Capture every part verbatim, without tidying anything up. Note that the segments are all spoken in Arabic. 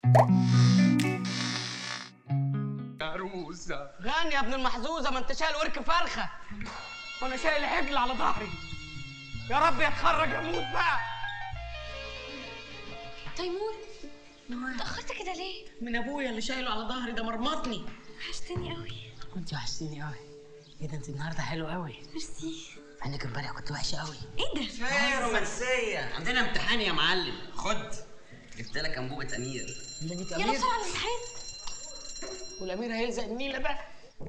عروسه غني يا ابن المحظوظه، ما انت شايل ورك فرخه وانا شايل حجل على ظهري. يا رب يتخرج اموت بقى. تيمور اتأخرت كده ليه؟ من ابويا اللي شايله على ظهري ده مرمطني. وحشتني قوي. كنت وحشتيني قوي. ايه ده انت النهارده حلو قوي. ميرسي. عينك امبارح كنت وحشه قوي. ايه ده؟ ايه رومانسيه؟ عندنا امتحان يا معلم. خد جبت لك انبوبه امير. انت جيت يلا امير؟ بسرعه على الامتحان. والامير هيلزق النيله بقى.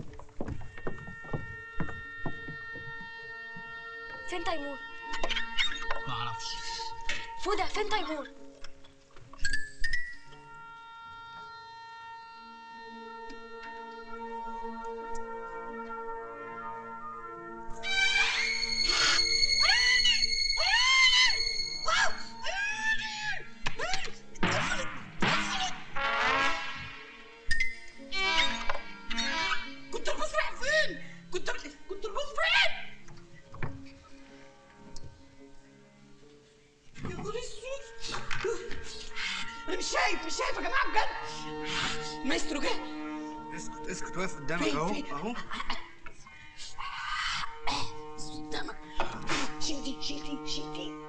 فين تيمور؟ ما اعرفش. فودة فين تيمور؟ كنت الباص رايح فين؟ كنت كنت الباص فين؟ يا نهار اسود. انا مش شايف مش شايف يا جماعه بجد. المايسترو جه. اسكت اسكت، واقف قدامك فين اهو فين؟ اهو. قدامك. شيل دي شيل دي شيل دي.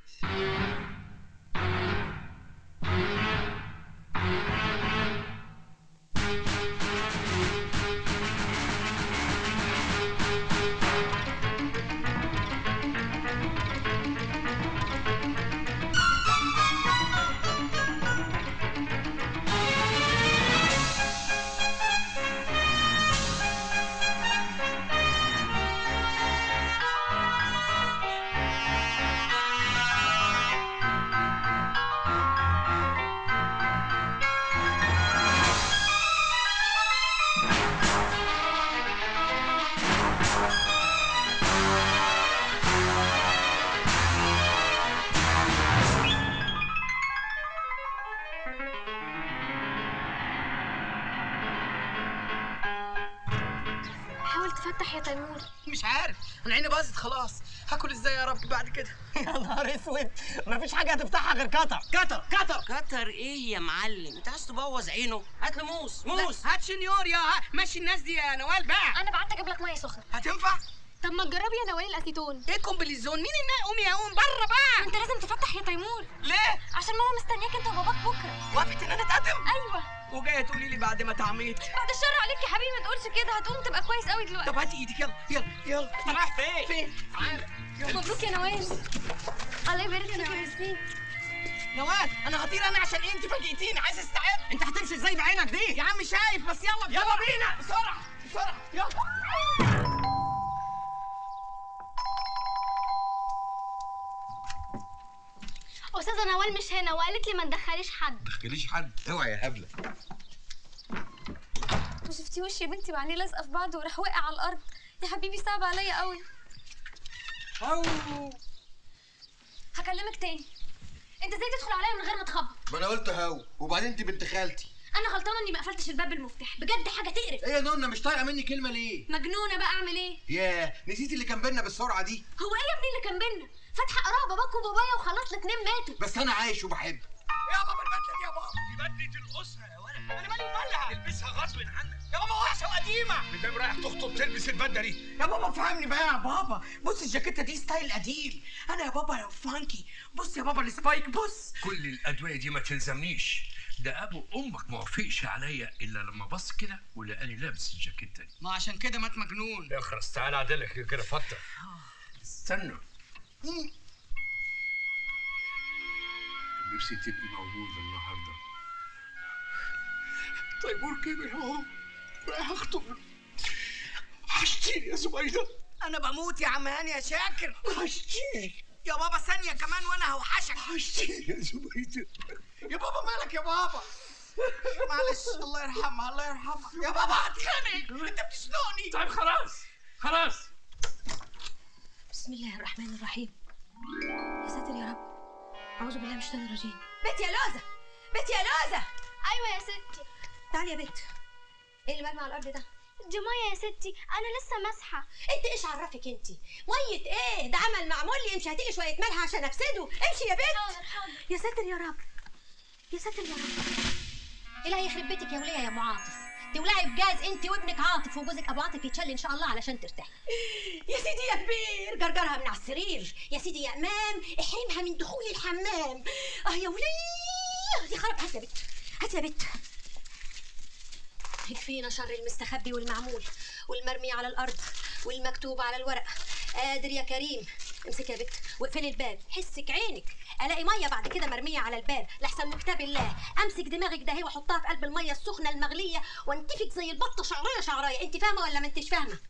حاول تفتح يا تيمور. مش عارف، انا عيني باظت خلاص. هاكل ازاي يا رب بعد كده؟ يا نهار اسود، مفيش حاجه هتفتحها غير قطر قطر قطر. كتر ايه يا معلم؟ انت عايز تبوظ عينه؟ هات له موس موس. هات شنيور يا ماشي الناس دي يا نوال بقى. انا بعت اجيب لك ميه سخنه. هتنفع؟ طب ما تجربي يا نوال الاسيتون. ايه كومبليزون؟ مين النا قوم يا قوم بره بقى. انت لازم تفتح يا تيمور. ليه؟ عشان ماما مستنياك انت وباباك بكره. وافقت ان انا اتقدم؟ ايوه. وجايه تقولي لي بعد ما اتعميت؟ بعد الشر عليك يا حبيبي، ما تقولش كده، هتقوم تبقى كويس قوي دلوقتي. طب هاتي ايدك يلا يلا يلا. انت رايح فين؟ فين؟ تعالى. مبروك يا نوال. الله يبارك فيك يا ميرسي. نوال انا هطير انا عشان انت فاجئتيني. عايز استعد. انت هتمشي ازاي بعينك دي؟ يا عم شايف بس. يلا بسرعة. يلا بينا بسرعه بسرعه يلا. استاذه نوال مش هنا وقالت لي ما تدخليش حد. تدخليش حد، اوعى يا هبله. انتوا شفتي وشي يا بنتي وعينيه لازقه في بعض وراح واقع على الارض. يا حبيبي صعب عليا قوي. هاو هكلمك تاني. انت ازاي تدخل عليا من غير ما تخبط؟ ما انا قلت هاو، وبعدين انت بنت خالتي. انا غلطانه اني ما قفلتش الباب بالمفتاح، بجد حاجه تقرف. ايه يا نونا مش طايقه مني كلمه ليه؟ مجنونه بقى، اعمل ايه؟ ياه نسيتي اللي كان بينا بالسرعه دي. هو ايه يا ابني اللي كان بينا؟ فاتحه قراءه باباك وبابايا وخلاص الاتنين ماتوا. بس انا عايش وبحب. يا بابا البدله دي يا بابا. دي بدلة الأسرة يا ولد. انا مالي ومالها؟ البسها غصب عنك. يا بابا وحشه وقديمه. مدام رايح تخطب تلبس البدلة دي. يا بابا فهمني بقى يا بابا. بص الجاكيته دي ستايل قديم. انا يا بابا فانكي. بص يا بابا السبايك بص. كل الأدوية دي ما تلزمنيش. ده أبو أمك ما وافقش عليا إلا لما بص كده ولقاني لابس الجاكيتة دي. ما عشان كده مات مجنون. يا خرس تعالى أعدلك كده فترة. استنوا. نفسي تبقي موجودة النهارده. تيمور كبر اهو، رايح اخطب. وحشتيني يا زبيدة. انا بموت يا عم هاني يا شاكر. وحشتيني يا بابا ثانيه كمان وانا هوحشك. وحشتيني يا زبيدة. يا بابا مالك يا بابا؟ معلش الله يرحمها الله يرحمها. يا بابا هتخانق انت بتشنقني. طيب خلاص خلاص. بسم الله الرحمن الرحيم. يا ساتر يا رب، اعوذ بالله من الشيطان الرجيم. بنتي يا لوزة، بنتي يا لوزة. ايوه يا ستي. تعالي يا بنت. ايه اللي مرمي على الارض ده؟ دي ميه يا ستي، انا لسه ماسحه. انت ايش عرفك انت؟ ميه ايه؟ ده عمل معمول لي. امشي هاتيلي شويه ملح عشان افسده. امشي يا بنت. حاضر حاضر. يا ساتر يا رب، يا ساتر يا رب. إلهي يخرب بيتك يا وليه يا ام عاطف، تولعي بجاز انت وابنك عاطف وجوزك ابو عاطف يتشل ان شاء الله علشان ترتاحي. يا سيدي يا كبير جرجرها من على السرير، يا سيدي يا امام احرمها من دخول الحمام. اه يا وليه دي خرب. هات يا بت هات يا بت. يكفينا شر المستخبي والمعمول والمرمي على الارض والمكتوب على الورق. قادر يا كريم. امسك يا بت واقفلي الباب، حسك عينك الاقي ميه بعد كده مرميه على الباب لحسن كتاب الله. امسك دماغك ده واحطها في قلب الميه السخنه المغليه وانتفك زي البطه شعرايه شعرايه. انت فاهمه ولا ما انتش فاهمه؟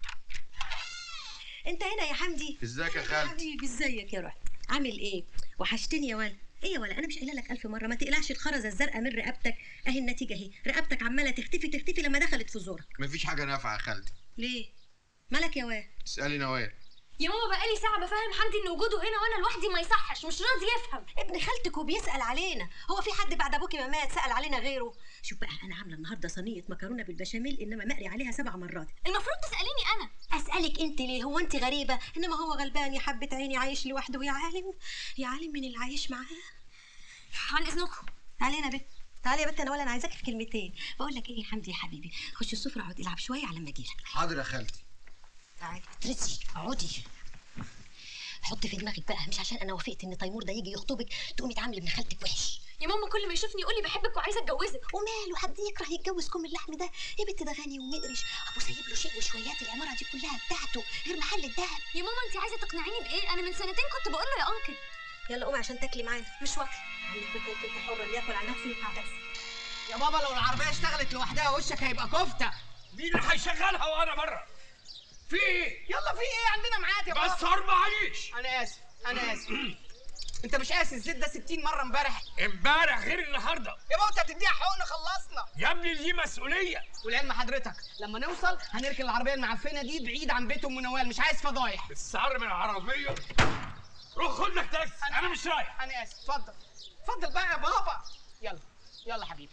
انت هنا يا حمدي. ازيك يا خالتي؟ حبيبي ازيك يا روح؟ عامل ايه؟ وحشتني يا ولا. ايه يا ولا انا مش قايله لك الف مره ما تقلعش الخرزه الزرقاء من رقبتك. اهي النتيجه اهي، رقبتك عماله تختفي تختفي لما دخلت في زورك. مفيش حاجه نافعه يا خالتي. ليه؟ مالك يا واد؟ اسالي نوال. يا ماما بقالي ساعه بفهم حمدي ان وجوده هنا وانا لوحدي ما يصحش، مش راضي يفهم. ابن خالتك وبيسال علينا، هو في حد بعد ابوكي ما مات سال علينا غيره؟ شوف بقى انا عامله النهارده صينيه مكرونه بالبشاميل انما مقري عليها سبع مرات. المفروض تساليني انا. اسالك انت ليه؟ هو انت غريبه؟ انما هو غلبان يا حبه عيني عايش لوحده. يا عالم يا عالم من اللي عايش معاه. عن اذنكم. تعالي يا بنت تعالي يا بنت انا ولا انا عايزاك في كلمتين. بقول لك ايه يا حمدي يا حبيبي، خش السفره اقعد العب شويه على ما اجيلك. حاضر يا خالتي. تعالي اترسي اقعدي. حطي في دماغك بقى مش عشان انا وافقت ان تيمور ده يجي يخطبك تقومي تعاملي ابن خالتك وحش. يا ماما كل ما يشوفني يقول لي بحبك وعايزه اتجوزك. وماله حد يكره يتجوز كم اللحم ده؟ يا بنت ده غني ومقرش، ابو سايب له شيء وشويات، العماره دي كلها بتاعته غير محل الدهب. يا ماما انت عايزه تقنعيني بايه؟ انا من سنتين كنت بقول له يا انكل. يلا قومي عشان تاكلي معانا. مش واكله. عندك بنت انت حره، اللي ياكل على نفسه يقع بس. يا بابا لو العربيه اشتغلت لوحدها وشك هيبقى كفته. مين اللي هيشغلها وانا بره؟ في ايه؟ يلا في ايه؟ عندنا ميعاد يا بابا. بس اربع عيش. انا اسف انا اسف. انت مش قاسي الزيت ده ستين مره امبارح. امبارح غير النهارده. يا بابا انت هتديها حقن خلصنا. يا ابني دي مسؤوليه. والعلم حضرتك لما نوصل هنركن العربيه المعفنه دي بعيد عن بيت ام نوال، مش عايز فضايح. السعر من العربيه. روح خد لك تاكسي، انا, أنا مش رايح. انا اسف. اتفضل اتفضل بقى يا بابا. يلا يلا حبيبي.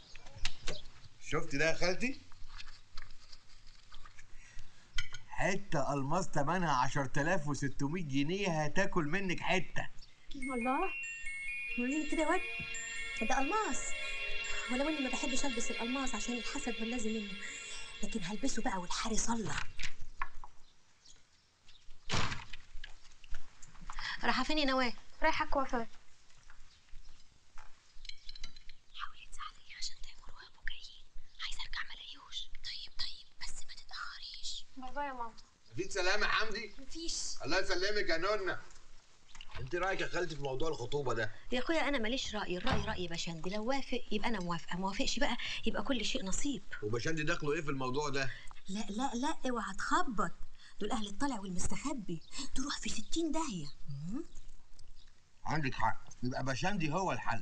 شفت ده يا خالتي؟ حته الماس تمنها عشرة آلاف وستمية جنيه، هتاكل منك حته. الله وريني كده يا واد. ده الماس، ولو اني ما بحبش البس الالماس عشان الحسد واللازم منه، لكن هلبسه بقى والحارس الله. رايحه فين يا نواه؟ رايحه كوافير. حاولي تساعديني عشان تيمور وابو جايين، عايزه ارجع ما الاقيهوش. طيب طيب بس ما تتاخريش. باي باي يا ماما. مفيش سلام يا حمدي؟ مفيش. الله يسلمك يا نونا. انت رايك يا خالتي في موضوع الخطوبه ده؟ يا اخويا انا ماليش راي، الراي راي باشندي، لو وافق يبقى انا موافقه، ما وافقش بقى يبقى كل شيء نصيب. وباشندي دخله ايه في الموضوع ده؟ لا لا لا اوعى تخبط، دول اهل الطلع والمستخبي، تروح في ستين داهيه. عندك حق، يبقى باشندي هو الحل.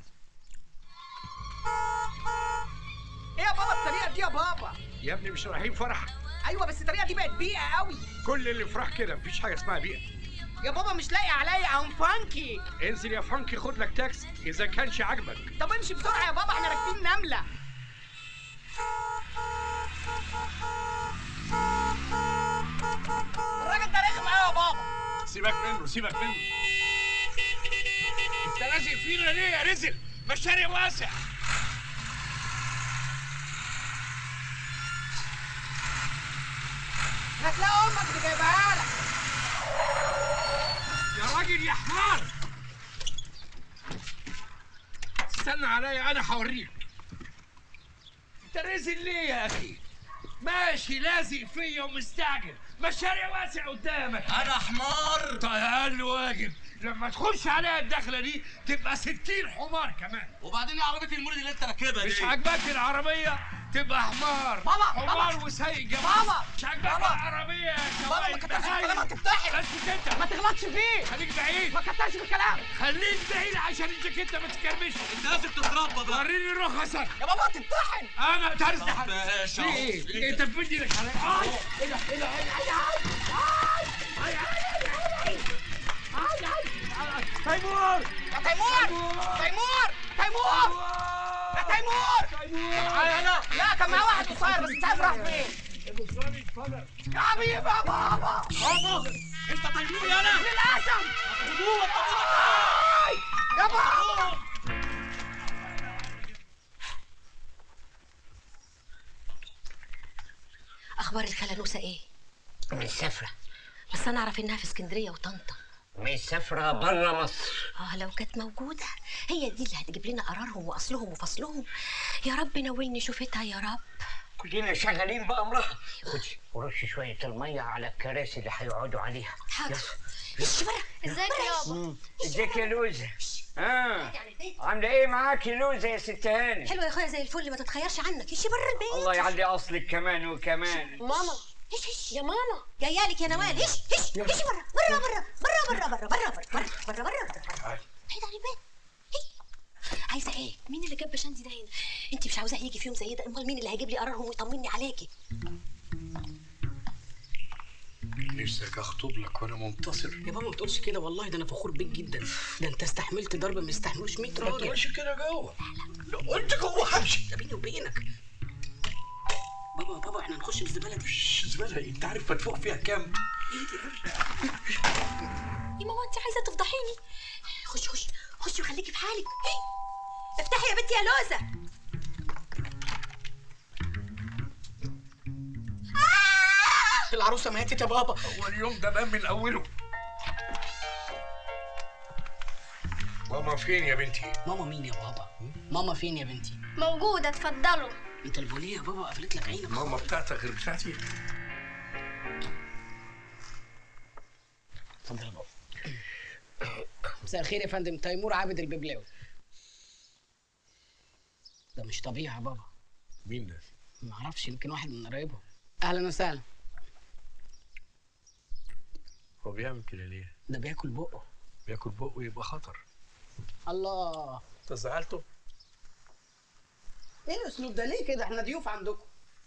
ايه يا بابا الطريقه دي يا بابا؟ يا ابني مش رايحين فرح؟ ايوه بس الطريقه دي بقت بيئه قوي. كل اللي فرح كده، مفيش حاجه اسمها بيئه. يا بابا مش لاقي عليا ام فانكي. انزل يا فانكي خد لك تاكسي اذا كانش عاجبك. طب امشي بسرعه يا بابا احنا راكبين نمله. الراجل ده رخم قوي يا بابا. سيبك منه سيبك منه. انت لازق فينا ليه يا رزل؟ ما الشارع واسع. هتلاقي امك اللي جايبها لك. يا راجل يا حمار، استنى عليا انا هوريك. انت رزل ليه يا اخي؟ ماشي لازق فيا ومستعجل، ما الشارع واسع قدامك. انا حمار. طيب اقل واجب لما تخش عليها الدخله دي تبقى ستين حمار كمان. وبعدين يا عربيه المولد اللي انت راكبها دي مش عاجباك العربيه تبقى حمار. بابا حمار بابا وسايق جنبك. بابا مش عاجباك العربيه يا بابا ما كترش في الكلام هتفتحي. اسكت انت، ما تغلطش فيه. خليك بعيد. ما كترش في الكلام. خليك بعيد عشان الجاكيته ما تكرمش. انت لازم تتربى بقى. وريني رخصك. يا بابا هتتطحن. انا تعرف طب ماشي في ايه؟ انت بتدي لك على ايه ده ايه ده ايه ده تيمور يا تيمور تيمور تيمور يا تيمور. انا لا كان معاه واحد قصير بس مش عارف راح فين. يا حبيبي يا بابا. بابا انت تيمور يا انا للاسف. يا بابا اخبار الخاله نوسه ايه؟ مسافرة. بس انا اعرف انها في اسكندريه وطنطا. مسافرة بره مصر. اه لو كانت موجوده هي دي اللي هتجيب لنا قرارهم واصلهم وفصلهم. يا رب نولني شوفتها يا رب. كلنا شغالين بأمرها. خدي ورشي شوية المية على الكراسي اللي هيقعدوا عليها. حاضر. ايش بره؟ ازيك يا بابا؟ ازيك يا لوزة؟ اه عاملة ايه معاك يا لوزة يا ست هاني؟ حلوه يا اخويا زي الفل، ما تتخيرش عنك. ايش بره البيت. الله يعلي اصلك كمان وكمان. ماما ايش ايش يا ماما جايه لك يا نوال. ايش ايش ايش بره بره بره بره بره بره بره بره بره بره بعيد عن البيت. عايزه ايه؟ مين اللي جاب بشندي ده هنا؟ انت مش عاوزاه يجي في يوم زي ده؟ امال مين اللي هيجيب لي قرارهم ويطمني عليكي؟ نفسك اخطب لك وانا منتصر. يا بابا ما تقولش كده والله، ده انا فخور بيك جدا. ده انت استحملت ضرب ما يستحملوش مية ما راجل. تقولش كده جوه. لو قلت جوه همشي. ده بيني وبينك. بابا بابا احنا هنخش الزباله دي. شش زباله ايه؟ انت عارف مدفوع فيها كام؟ ايه دي يا ماما انت عايزه تفضحيني. خش خش خش وخليكي في حالك. افتحي يا بنتي يا لوزه. العروسه ماتت يا بابا. اول يوم ده بان من اوله. ماما فين يا بنتي؟ ماما مين يا بابا؟ ماما فين يا بنتي؟ موجودة، اتفضلوا. انت البوليه يا بابا قفلت لك عينك. ماما بتاعتك غير بتاعتي. اتفضل يا بابا. مساء الخير يا فندم، تيمور عابد الببلاوي. ده مش طبيعي يا بابا. مين ده؟ ما اعرفش، يمكن واحد من قرايبهم. اهلا وسهلا. هو بيعمل كده ليه؟ ده بياكل بقه. بياكل بقه يبقى خطر. الله. انت زعلته؟ ايه الاسلوب ده؟ ليه كده؟ احنا ضيوف عندكم.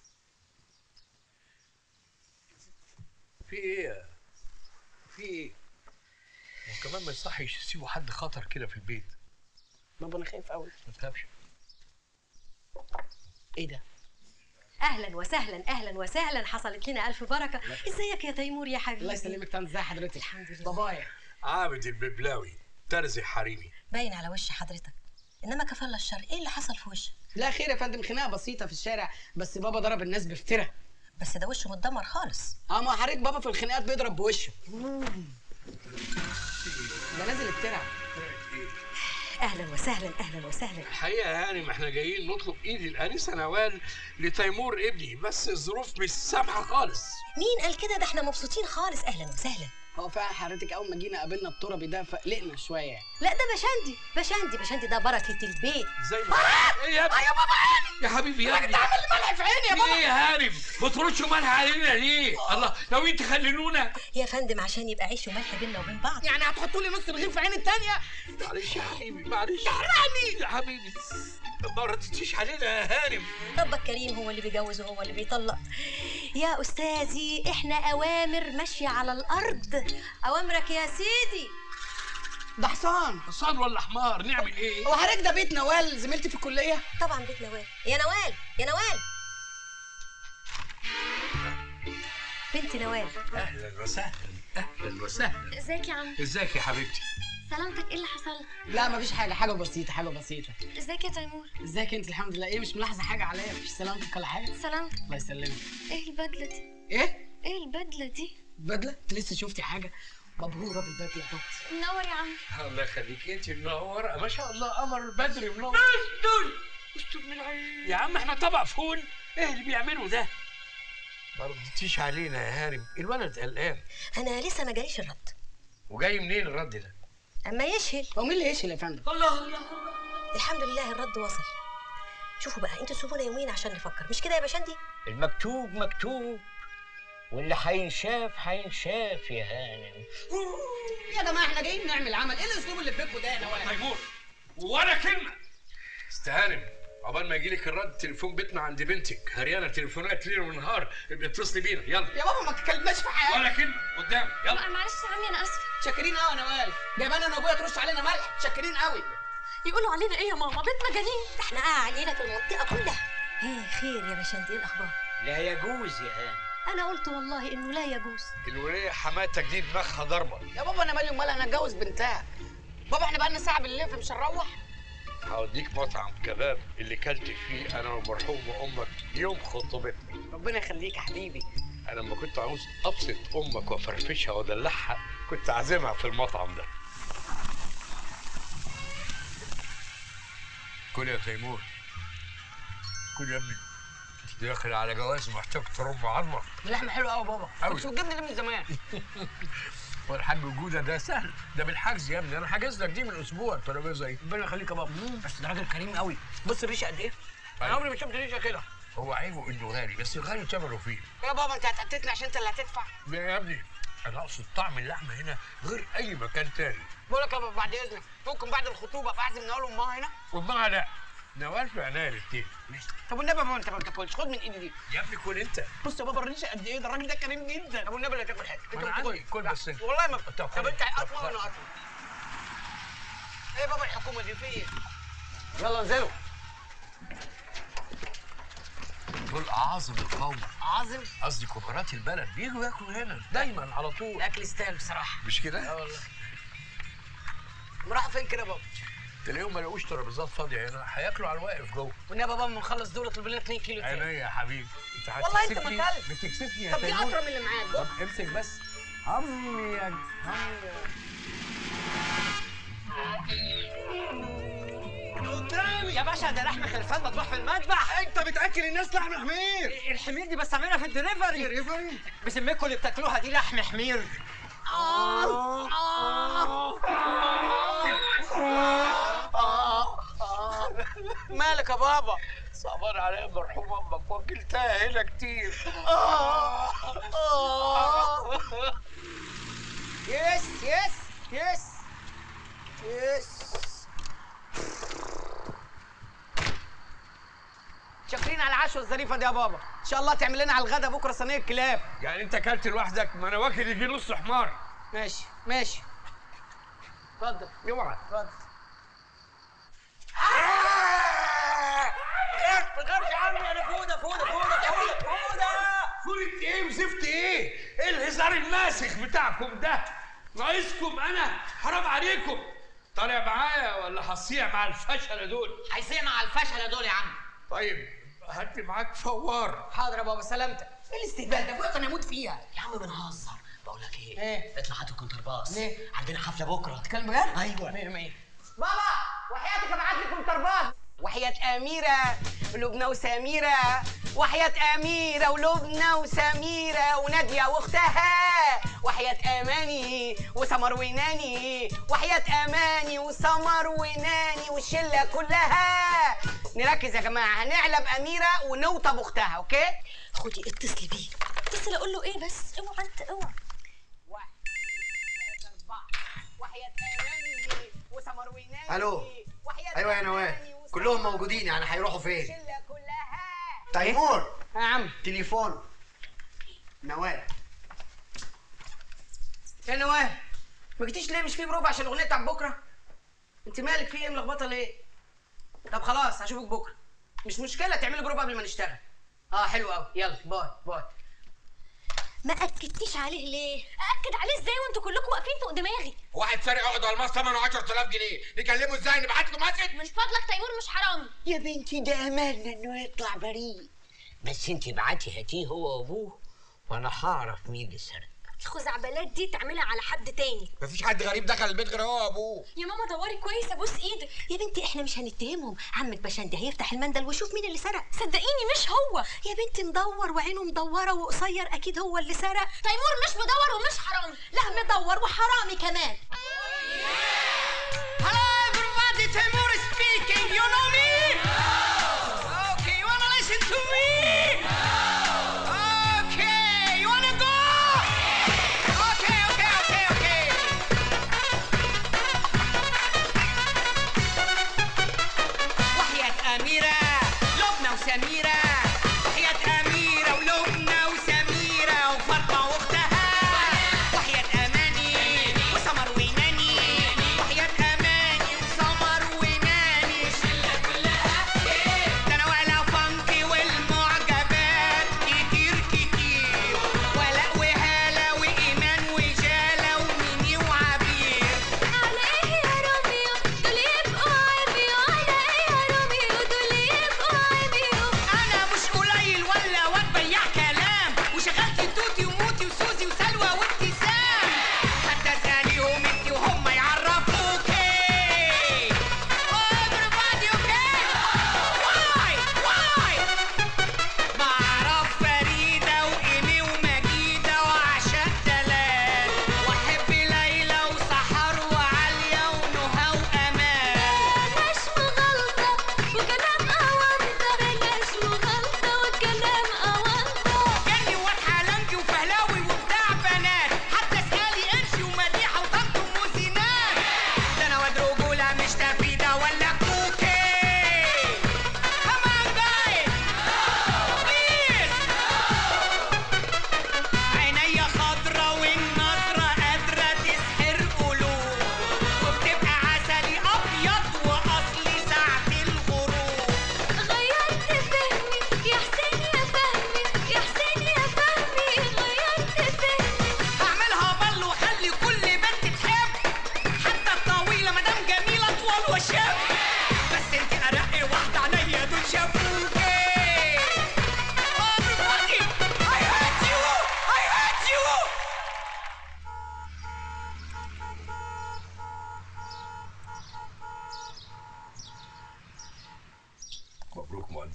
في ايه؟ في ايه؟ وكمان ما يصحش يسيبوا حد خطر كده في البيت. بابا انا خايف قوي. ما تخافش. ايه ده؟ اهلا وسهلا اهلا وسهلا، حصلت لنا الف بركه. ازيك يا تيمور يا حبيبي؟ الله يسلمك. تمام، ازي حضرتك؟ الحمد لله. بابايا عابد الببلاوي ترزي حريمي. باين على وش حضرتك، انما كفالة الشر. ايه اللي حصل في وشك؟ لا خير يا فندم، خناقه بسيطه في الشارع، بس بابا ضرب الناس بفتره. بس ده وشه متدمر خالص. اه ما حضرتك بابا في الخناقات بيضرب بوشه. ده نازل افترع. اهلا وسهلا اهلا وسهلا. الحقيقه يعني ما احنا جايين نطلب ايد الانسه نوال لتيمور ابني، بس الظروف مش سامحه خالص. مين قال كده؟ ده احنا مبسوطين خالص. اهلا وسهلا. هو فعلا حضرتك اول ما جينا قابلنا التربي ده فقلقنا شويه. لا ده بشندي بشندي بشندي، ده بركه البيت. زي ما ايه يا ابني؟ يا بابا عيني يا حبيبي يا ابني، انت عامل لي ملح في عيني يا في بابا. ايه يا هارم؟ بترشوا ملح علينا ليه؟ الله، ناويين تخللونا؟ يا فندم عشان يبقى عيش وملح بينا وبين بعض. يعني هتحطوا لي نص رغيف في عين التانيه؟ معلش يا حبيبي معلش. تحرقني يا حبيبي ما ردتيش علينا يا هارم. ربك كريم، هو اللي بيجوز وهو اللي بيطلق. يا استاذي احنا اوامر ماشيه على الارض. اوامرك يا سيدي. ده حصان. حصان ولا حمار؟ نعمل ايه؟ هو حضرتك ده بيت نوال زميلتي في الكليه؟ طبعا بيت نوال. يا نوال يا نوال بنت نوال. اهلا وسهلا اهلا وسهلا. ازيك يا عم؟ ازيك يا حبيبتي؟ سلامتك، ايه اللي حصل؟ لا مفيش حاجه، حاجه بسيطه حاجه بسيطه. ازيك يا تيمور؟ ازيك انت؟ الحمد لله. ايه مش ملاحظه حاجه عليا؟ مفيش سلامتك ولا حاجه؟ سلامتك. الله يسلمك. ايه البدلة دي؟ ايه؟ ايه البدلة دي؟ بدله؟ انت لسه شفتي حاجه؟ مبهوره بالبدله يا بنتي. منور يا عم. الله يخليك، انت منوره ما شاء الله، قمر بدري منور. دول استر من العين. يا عم احنا طبق فول، ايه اللي بيعملوا ده؟ ما ردتيش علينا يا هارم، الولد قلقان. انا لسه ما جاليش الرد. وجاي منين الرد ده؟ اما يشهل. هو مين اللي يشهل يا فندم؟ الله الله. الحمد لله الرد وصل. شوفوا بقى انتوا سيبونا يومين عشان نفكر، مش كده يا باشندي؟ المكتوب مكتوب واللي هينشاف هينشاف يا هانم. يا جماعه احنا جايين نعمل عمل، ايه الاسلوب اللي في بيتكم ده يا نوال؟ تيمور ولا كلمه. استهانم، عقبال ما يجيلك الرد تليفون بيتنا عند بنتك هريانه تليفونات ليل ونهار، ابقي اتصلي بينا يلا. يا بابا ما تتكلمناش في حاجه. ولا كلمه قدام يلا. لا معلش يا عمي، انا اسفة. شاكرين قوي يا نوال، جايبانا انا وابويا ترش علينا ملح، شاكرين قوي. يقولوا علينا ايه يا ماما؟ بيت مجانين. ده احنا قاع علينا في المنطقه كلها. ايه خير يا باشندي؟ ايه الاخبار؟ لا يجوز يا هانم. انا قلت والله انه لا يجوز. الوليه حماتك دي دماغها ضربه. يا بابا انا مالي ومالها، انا اتجوز بنتها. بابا احنا بقالنا ساعه بالليل فمش هنروح. هوديك مطعم كباب اللي كلت فيه انا ومرحوم امك يوم خطوبتنا. ربنا يخليك يا حبيبي. انا لما كنت عاوز ابسط امك وافرفشها وادلعها كنت عازمها في المطعم ده. كل يا تيمور، كل يا ابني، داخل على جواز محتاج ترم عظمك. اللحمه حلوه قوي بابا، أوي. كنت بتجيبني ليه من زمان؟ والحاج جوده ده سهل، ده بالحجز يا ابني، انا حاجز لك دي من اسبوع الترابيزه دي. ربنا يخليك يا بابا، بس ده راجل كريم قوي. بص الريشه قد ايه؟ انا عمري ما شفت ريشه كده. هو عيبه انه غالي، بس الغالي ثمنه فيه. يا بابا انت هتقتلني عشان انت اللي هتدفع. لا يا ابني، انا اقصد طعم اللحمه هنا غير اي مكان تاني. بقول لك يا بابا بعد اذنك، ممكن بعد الخطوبه فاعزم نوال وامها هنا؟ وامها لا، نوال في عناية الاتنين. طب والنبي يا بابا انت ما بتاكلش، خد من ايدي دي. يا ابني كل انت. بص يا بابا الريشه قد ايه، ده الراجل ده كريم جدا. طب والنبي لا تاكل حاجه، انت أنا ما عندي، بتاكلش. كل لا، بس انت. والله ما طب طب انت طب اطول وانا اطول. ايه يا بابا الحكومه دي في ايه؟ يلا انزلوا. دول اعاظم القوم، عازم قصدي كبارات البلد، بيجوا ياكلوا هنا دايما على طول. الاكل يستاهل بصراحه. مش كده؟ اه والله. راحوا فين كده يا بابا؟ تلاقيهم ما لقوش ترابيزات فاضيه هنا، هياكلوا على الواقف جوه. والنبي يا بابا ما نخلص دول اطلب لنا اتنين كيلو تاني. عينيا يا حبيبي، انت والله انت هتكسفني. مكلف. بتكسفني يا طب دي تيمور. اطرى من اللي معاك. طب امسك بس. هم يا هم قدامي يا باشا، ده لحم خلفان مطبوح في المذبح. انت بتاكل الناس لحم حمير. الحمير دي بستعملها في الدليفري. دليفري؟ بسميكوا اللي بتاكلوها دي لحم حمير. آه آه آه مالك يا بابا؟ صعبان عليا مرحوم امك، وكلتها هنا كتير. آه آه يس يس يس يس. شاكرين على العشوه الظريفه دي يا بابا، ان شاء الله تعمل لنا على الغدا بكره صينيه كلاب. يعني انت اكلت لوحدك؟ ما انا واكل يجي نص حمار. ماشي ماشي. اتفضل. اوعى. اتفضل. ما تخافش عني انا فوده فوده فوده فوده فوده. فولة ايه وزفت ايه؟ ايه الهزار الماسخ بتاعكم ده؟ ناقصكم انا؟ حرام عليكم. طالع معايا ولا هصيع مع الفشله دول؟ هيصيع مع الفشله دول يا عم. طيب هات لي معاك فوار. حاضر يا بابا سلامتك. ايه الاستهبال ده؟ بقى انا اموت فيها. يا عم بنهزر. بقول لك ايه؟ ايه؟ اطلع هات الكونترباس. ليه؟ عندنا حفله بكره. تتكلم بجد؟ ايوه. مية مية. بابا وحياتك ابعت لي كونترباس. وحياة أميرة ولبنى وسميرة، وحياة أميرة ولبنى وسميرة ونادية وأختها، وحياة أماني وسمر وناني، وحياة أماني وسمر وناني والشلة كلها. نركز يا جماعة، هنعلب أميرة ونوطب أختها، أوكي؟ خدي اتصلي بيه، اتصلي اقول له ايه بس. اوعى انت اوعى. واحد اثنين ثلاثة أربعة. وحياة أماني وسمر وناني. الو. وحياة ايوه يا أماني نوال، وسمر كلهم موجودين، يعني هيروحوا فين؟ الشلة كلها. تيمور، يا عم تليفون. نوال. يا نوال ما جيتيش ليه؟ مش في بروفا عشان الاغنيه بتاعت بكره؟ انت مالك في ايه ملخبطه ليه؟ طب خلاص هشوفك بكره، مش مشكله تعملي بروفا قبل ما نشتغل. اه حلو قوي، يلا باي باي. ما اكدتيش عليه ليه؟ ااكد عليه ازاي وانتوا كلكم واقفين فوق دماغي؟ واحد سارق عقد الماس ثمنه عشرة آلاف جنيه، نكلمه ازاي؟ نبعت له مسج؟ من فضلك تيمور مش حرامي. يا بنتي ده املنا انه يطلع بريء، بس انت ابعتي هاتيه هو وابوه وانا هعرف مين اللي سرق. الخزعبلات دي تعملها على حد تاني. مفيش حد غريب دخل البيت غير هو وابوه. يا ماما دوري كويس ابوس ايدك. يا بنتي احنا مش هنتهمهم، عمك بشندي هيفتح المندل ويشوف مين اللي سرق. صدقيني مش هو. يا بنتي مدور وعينه مدوره وقصير، اكيد هو اللي سرق. تيمور مش مدور ومش حرامي. لا مدور وحرامي كمان. Hello everybody, Timur speaking. You know me? Okay, you wanna listen to me? Okay, you wanna go? Okay, okay, okay, okay. وحياة أميرة لبنى وسميرة، وحياة أميرة ولبنى وسميرة وفاطمة وأختها، وحياة أماني وسمر وناني، وحياة أماني وسمر وناني الشلة كلها. ده أنا ولا فانكي والمعجبات كتير كتير، ولاء وهالة وإيمان وجالة وميمي وعبير. على ايه يا روميو دول يبقوا عيبي، وعلى ايه يا روميو دول يبقوا عيبي. أنا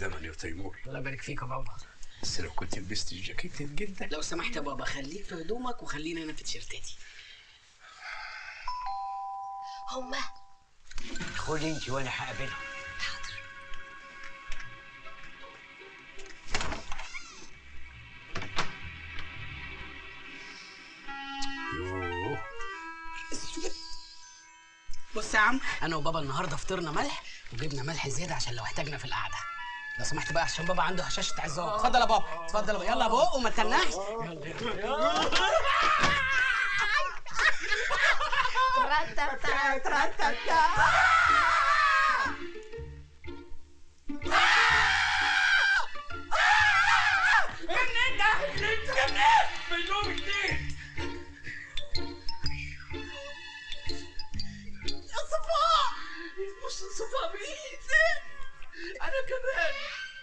الزمن يا تيمور. الله يبارك فيك يا بابا. بس لو كنت لبست جاكيت جدا. لو سمحت يا بابا خليك في هدومك وخليني انا في تيشيرتاتي. هما خدي انت وانا هقابلهم. حاضر. يوه. بص يا عم، انا وبابا النهارده فطرنا ملح وجبنا ملح زياده عشان لو احتاجنا في القعده. لو سمحت بقى عشان بابا عنده هشاشه عظام. اتفضل يا بابا، اتفضل يا بابا. يلا يا بابا وما تناش. يلا يلا. ترتتا ترتتا. منين ده؟ انت منين؟ من يوم جديد. يا صفاء، بص صفاء بايدي. انا كمان.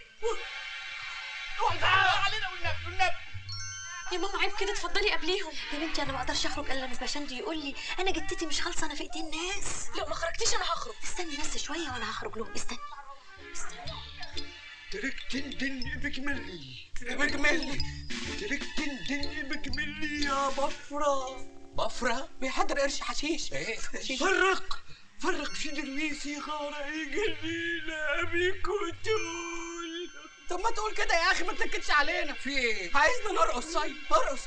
اوعى تعالى علينا والنبي والنبي. يا ماما عيب كده، اتفضلي قبليهم. يا بنتي انا ما اقدرش اخرج الا لما باشندي يقول لي انا جدتي مش خالصه، انا في ايدين ناس. لو ما خرجتيش انا هخرج. استني بس شويه وانا هخرج لهم. استني استني. تركت الدن بكملي بكملي تركت الدن بكملي يا بفرة. بفرة بيحضر قرش حشيش. ايه فرق فرق في درويسي غارة جليلة بكتول. طب ما تقول كده يا اخي، ما تنكدش علينا. في ايه؟ عايزنا نرقص. طيب ارقص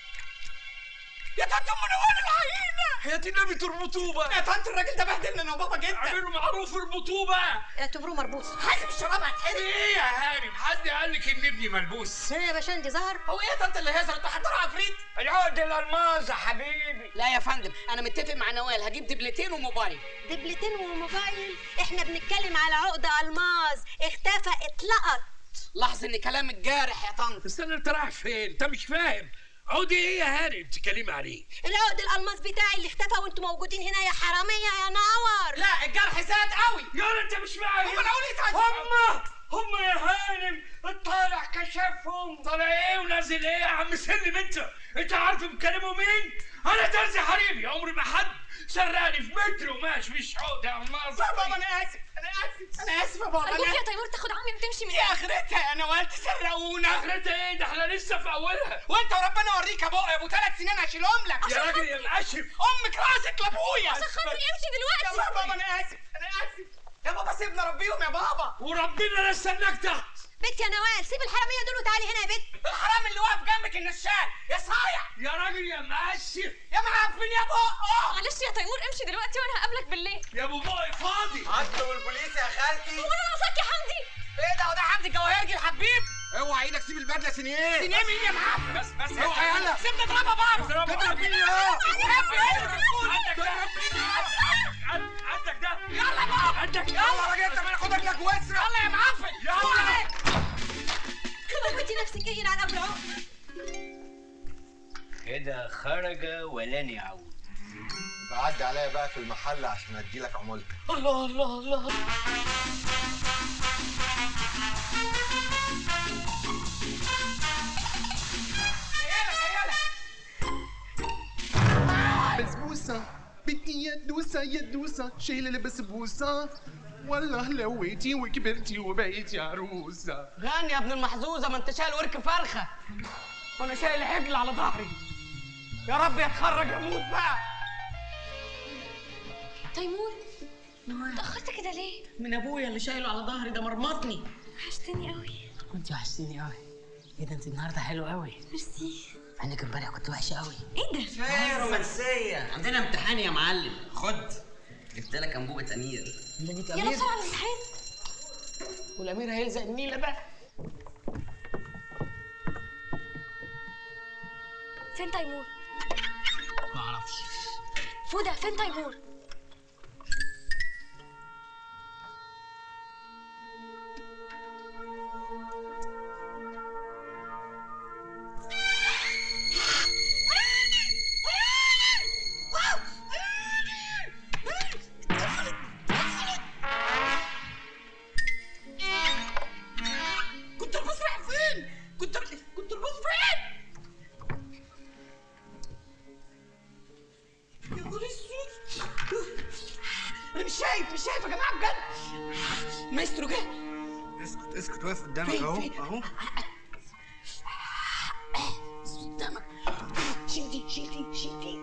يا طنط ام نوال العينه. حياة النبي تربطوه بقى. يا طنط الراجل ده بهدلنا انا وبابا جدا. اعملوا معروف اربطوه بقى. اعتبروه مربوط. حاسب الشراب هتحرق. ايه يا هانم، حد قال لك ان ابني ملبوس؟ هنا يا باشندي ظهر. هو ايه يا طنط اللي هيظهر؟ انتوا حضروا عفريت؟ العقد الالماظ يا حبيبي. لا يا فندم، انا متفق مع نوال هجيب دبلتين وموبايل. دبلتين وموبايل؟ احنا بنتكلم على عقد الماظ اختفى اتلقط. لاحظ ان كلامك جارح يا طنط. استنى، انت رايح فين؟ انت مش فاهم. عودي ايه يا هانم بتتكلمي عليه؟ العقد الالماس بتاعي اللي اختفى وانتوا موجودين هنا يا حراميه يا نور. لا الجرح زاد قوي. يا انت مش فاهم. هم انا اقول ايه؟ هم هم يا هانم الطالع كشفهم. طالع ايه ونازل ايه يا عم سلم؟ انت انت عارف بكلموا مين؟ انا ترزي حريمي، عمري ما حد سرقني في متر وماشي مش عقده يا الماظ. بابا انا اسف انا اسف انا اسف يا بابا. ارجوك يا تيمور تاخد عمي وتمشي من ايه اخرتها يا نوال؟ تسرقونا. اخرتها ايه؟ ده احنا لسه في اولها. وانت وربنا اوريك يا بابا، يا ابو ثلاث سنين هشيلهم لك. يا راجل يا مقشف، امك راسك لابويا. عشان خاطري امشي دلوقتي. يا بابا انا اسف انا اسف يا بابا، سيبنا ربيهم يا بابا. وربنا لا استناك تحت. بنت يا نوال سيب الحراميه دول وتعالي هنا يا بنت. الحرام اللي واقف جنبك النشال يا صايع يا راجل يا مقشف. يا معفن يا بقه. معلش يا تيمور امشي دلوقتي وانا هقابلك بالليل. يا ابو بقى فاضي. عدوا البوليس يا خالتي. هو انا ناقصاك يا حمدي؟ ايه ده؟ وده حمدي الجواهرجي الحبيب. اوعى ايدك، سيب البدله سنين. سنين مين يا معفن؟ بس بس اوعى يلا. سيبني اضربها بابا. تضرب مين يا عندك ده عندك ده. يلا بابا عندك يلا يا راجل، انت ما ناخدك لك واسرع. يلا يا معفن. يلا. موتي نفسك ايه على ابو العقد. كده خرج ولن يعود. بعدي عليا بقى في المحل عشان اديلك عمولتك. الله الله الله. بسبوسة بدي يدوسة يدوسة شايلة البسبوسة والله لويتي وكبرتي وبقيتي عروسة. غني يا ابن المحظوظه، ما انت شايل ورك فرخه وانا شايل حجل على ظهري. يا رب يتخرج اموت بقى. تيمور اتأخرت كده ليه؟ من ابويا اللي شايله على ظهري ده مرمطني. وحشتني قوي. كنت وحشتيني قوي. ايه ده انت النهارده حلو قوي. ميرسي. انك امبارح كنت وحشه قوي. ايه ده؟ ايه رومانسية؟ عندنا امتحان يا معلم. خد جبت لك انبوبة امير. لقيت يلا امير بسرعة على الامتحان. والامير هيلزق النيله بقى. فين تيمور؟ ما اعرفش. فودة فين تيمور؟ كنت البص رايح فين؟ كنت كنت البص فين؟ يا نهار اسود. واقف قدامك اهو اهو. قدامك. شيل دي شيل دي شيل دي.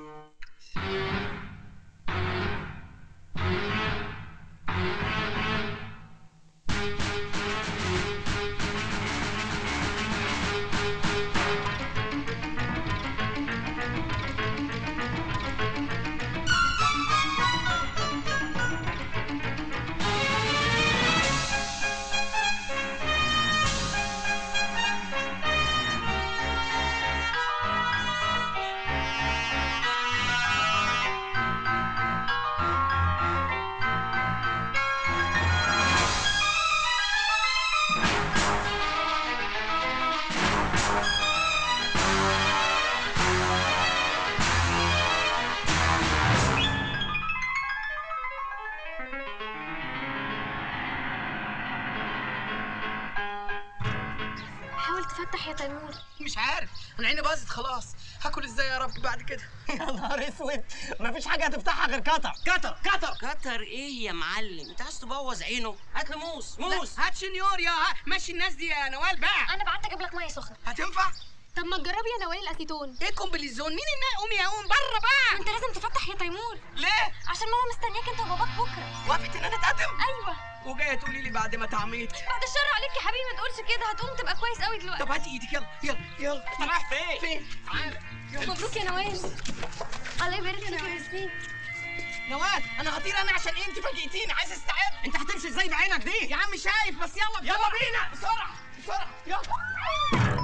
حاول تفتح يا تيمور. مش عارف، انا عيني باظت خلاص. هاكل ازاي يا رب بعد كده؟ يا نهار اسود، مفيش حاجه هتفتحها غير كتر كتر كتر. كتر ايه يا معلم؟ انت عايز تبوظ عينه؟ هات له موس موس. هات شنيور يا ماشي الناس دي يا نوال بقى. انا بعت اجيب لك ميه سخنه. هتنفع؟ طب ما تجربي يا نوال الاسيتون. ايه كومبليزون؟ مين النا قومي يا قوم بره بقى. انت لازم تفتح يا تيمور. ليه؟ عشان ماما مستنياك انت وباباك بكره. وافقت ان انا اتقدم؟ ايوه. وجايه تقولي لي بعد ما تعميت؟ بعد الشر عليك يا حبيبي ما تقولش كده، هتقوم تبقى كويس قوي دلوقتي. طب هاتي ايدك يلا يلا يلا. انت رايح فين؟ فين؟ تعالى. مبروك يا نوال. الله يبارك فيك يا ياسمين. نوال انا هطير انا عشان انت فاجئتيني. عايز استعد. انت هتمشي ازاي بعينك دي؟ يا عم شايف بس يلا بسرعة. يلا بينا بسرعه بسرعه يلا.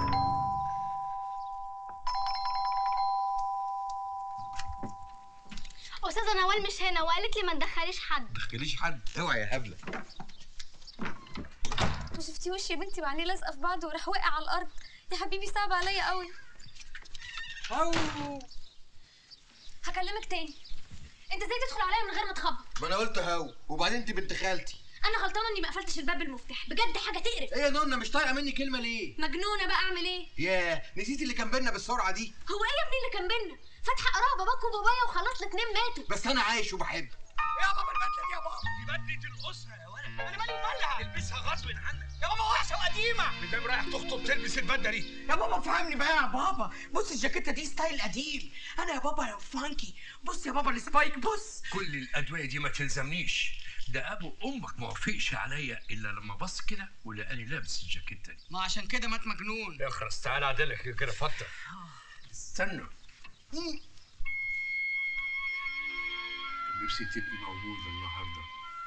استاذه نوال مش هنا وقالت لي ما تدخليش حد. ما تدخليش حد، اوعي يا هبله. ما شفتيهوش يا بنتي وعينيه لازقه في بعض وراح واقع على الارض. يا حبيبي صعب عليا قوي. أو. هكلمك تاني. انت ازاي تدخل عليا من غير ما تخبط؟ ما انا قلت هو، وبعدين انت بنت خالتي. انا غلطانه اني ما قفلتش الباب بالمفتاح، بجد حاجه تقرف. ايه يا نونا مش طايقه مني كلمه ليه؟ مجنونه بقى اعمل ايه؟ ياه نسيتي اللي كان بينا بالسرعه دي. هو ايه يا ابني اللي كان بينا؟ فاتحه قراها باباك وبابايا وخلاص الاتنين ماتوا. بس انا عايش وبحب. يا بابا البدله دي يا بابا. دي بدله الاسره يا ولد. انا مالي ومالها؟ البسها غصب عنك. يا بابا وحشه وقديمه. مدام رايح تخطب تلبس البدله دي. يا بابا فهمني بقى يا بابا. بص الجاكيته دي ستايل قديم. انا يا بابا فانكي. بص يا بابا السبايك بص. كل الادويه دي ما تلزمنيش. ده ابو امك ما وافقش عليا الا لما بص كده ولقاني لابس الجاكيته دي. ما عشان كده مات مجنون. يا خرس تعالى اعدلك كده فتره. استنى. نفسي تبقي موجوده النهارده.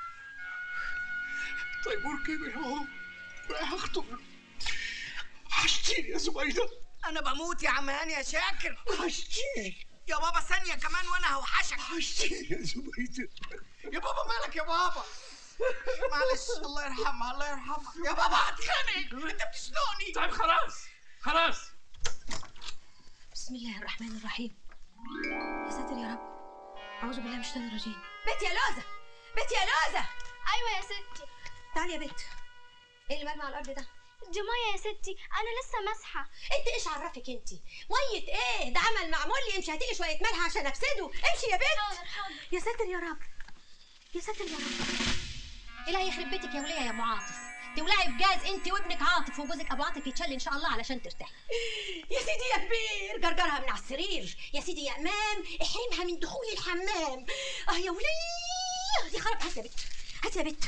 تيمور كبر اهو رايح اخطب. وحشتيني يا زبيده. انا بموت يا عم هاني يا شاكر. وحشتيني يا بابا ثانيه كمان وانا هوحشك. وحشتيني يا زبيده. يا بابا مالك يا بابا؟ معلش الله يرحمها الله يرحمها. يا بابا هتخانق انت بتشنقني. طيب خلاص خلاص. بسم الله الرحمن الرحيم. يا ساتر يا رب. اعوذ بالله من الشيطان الرجيم. بنت يا لوزه، بنت يا لوزه. ايوه يا ستي. تعالي يا بنت. ايه اللي مرمي على الارض ده؟ دي ميه يا ستي، انا لسه ماسحه. انت ايش عرفك انت؟ ميه ايه؟ ده عمل معمول لي. امشي هاتيلي شويه ملح عشان افسده. امشي يا بنت. حاضر حاضر. يا ساتر يا رب، يا ساتر يا رب. الهي يخرب بيتك يا وليه يا ام عاطف. تولعي بجاز انت وابنك عاطف وجوزك ابو عاطف يتشل ان شاء الله علشان ترتاحي. يا سيدي يا كبير جرجرها من على السرير. يا سيدي يا امام احرمها من دخول الحمام. اه يا وليه دي خرب. هات يا بت هات يا بت.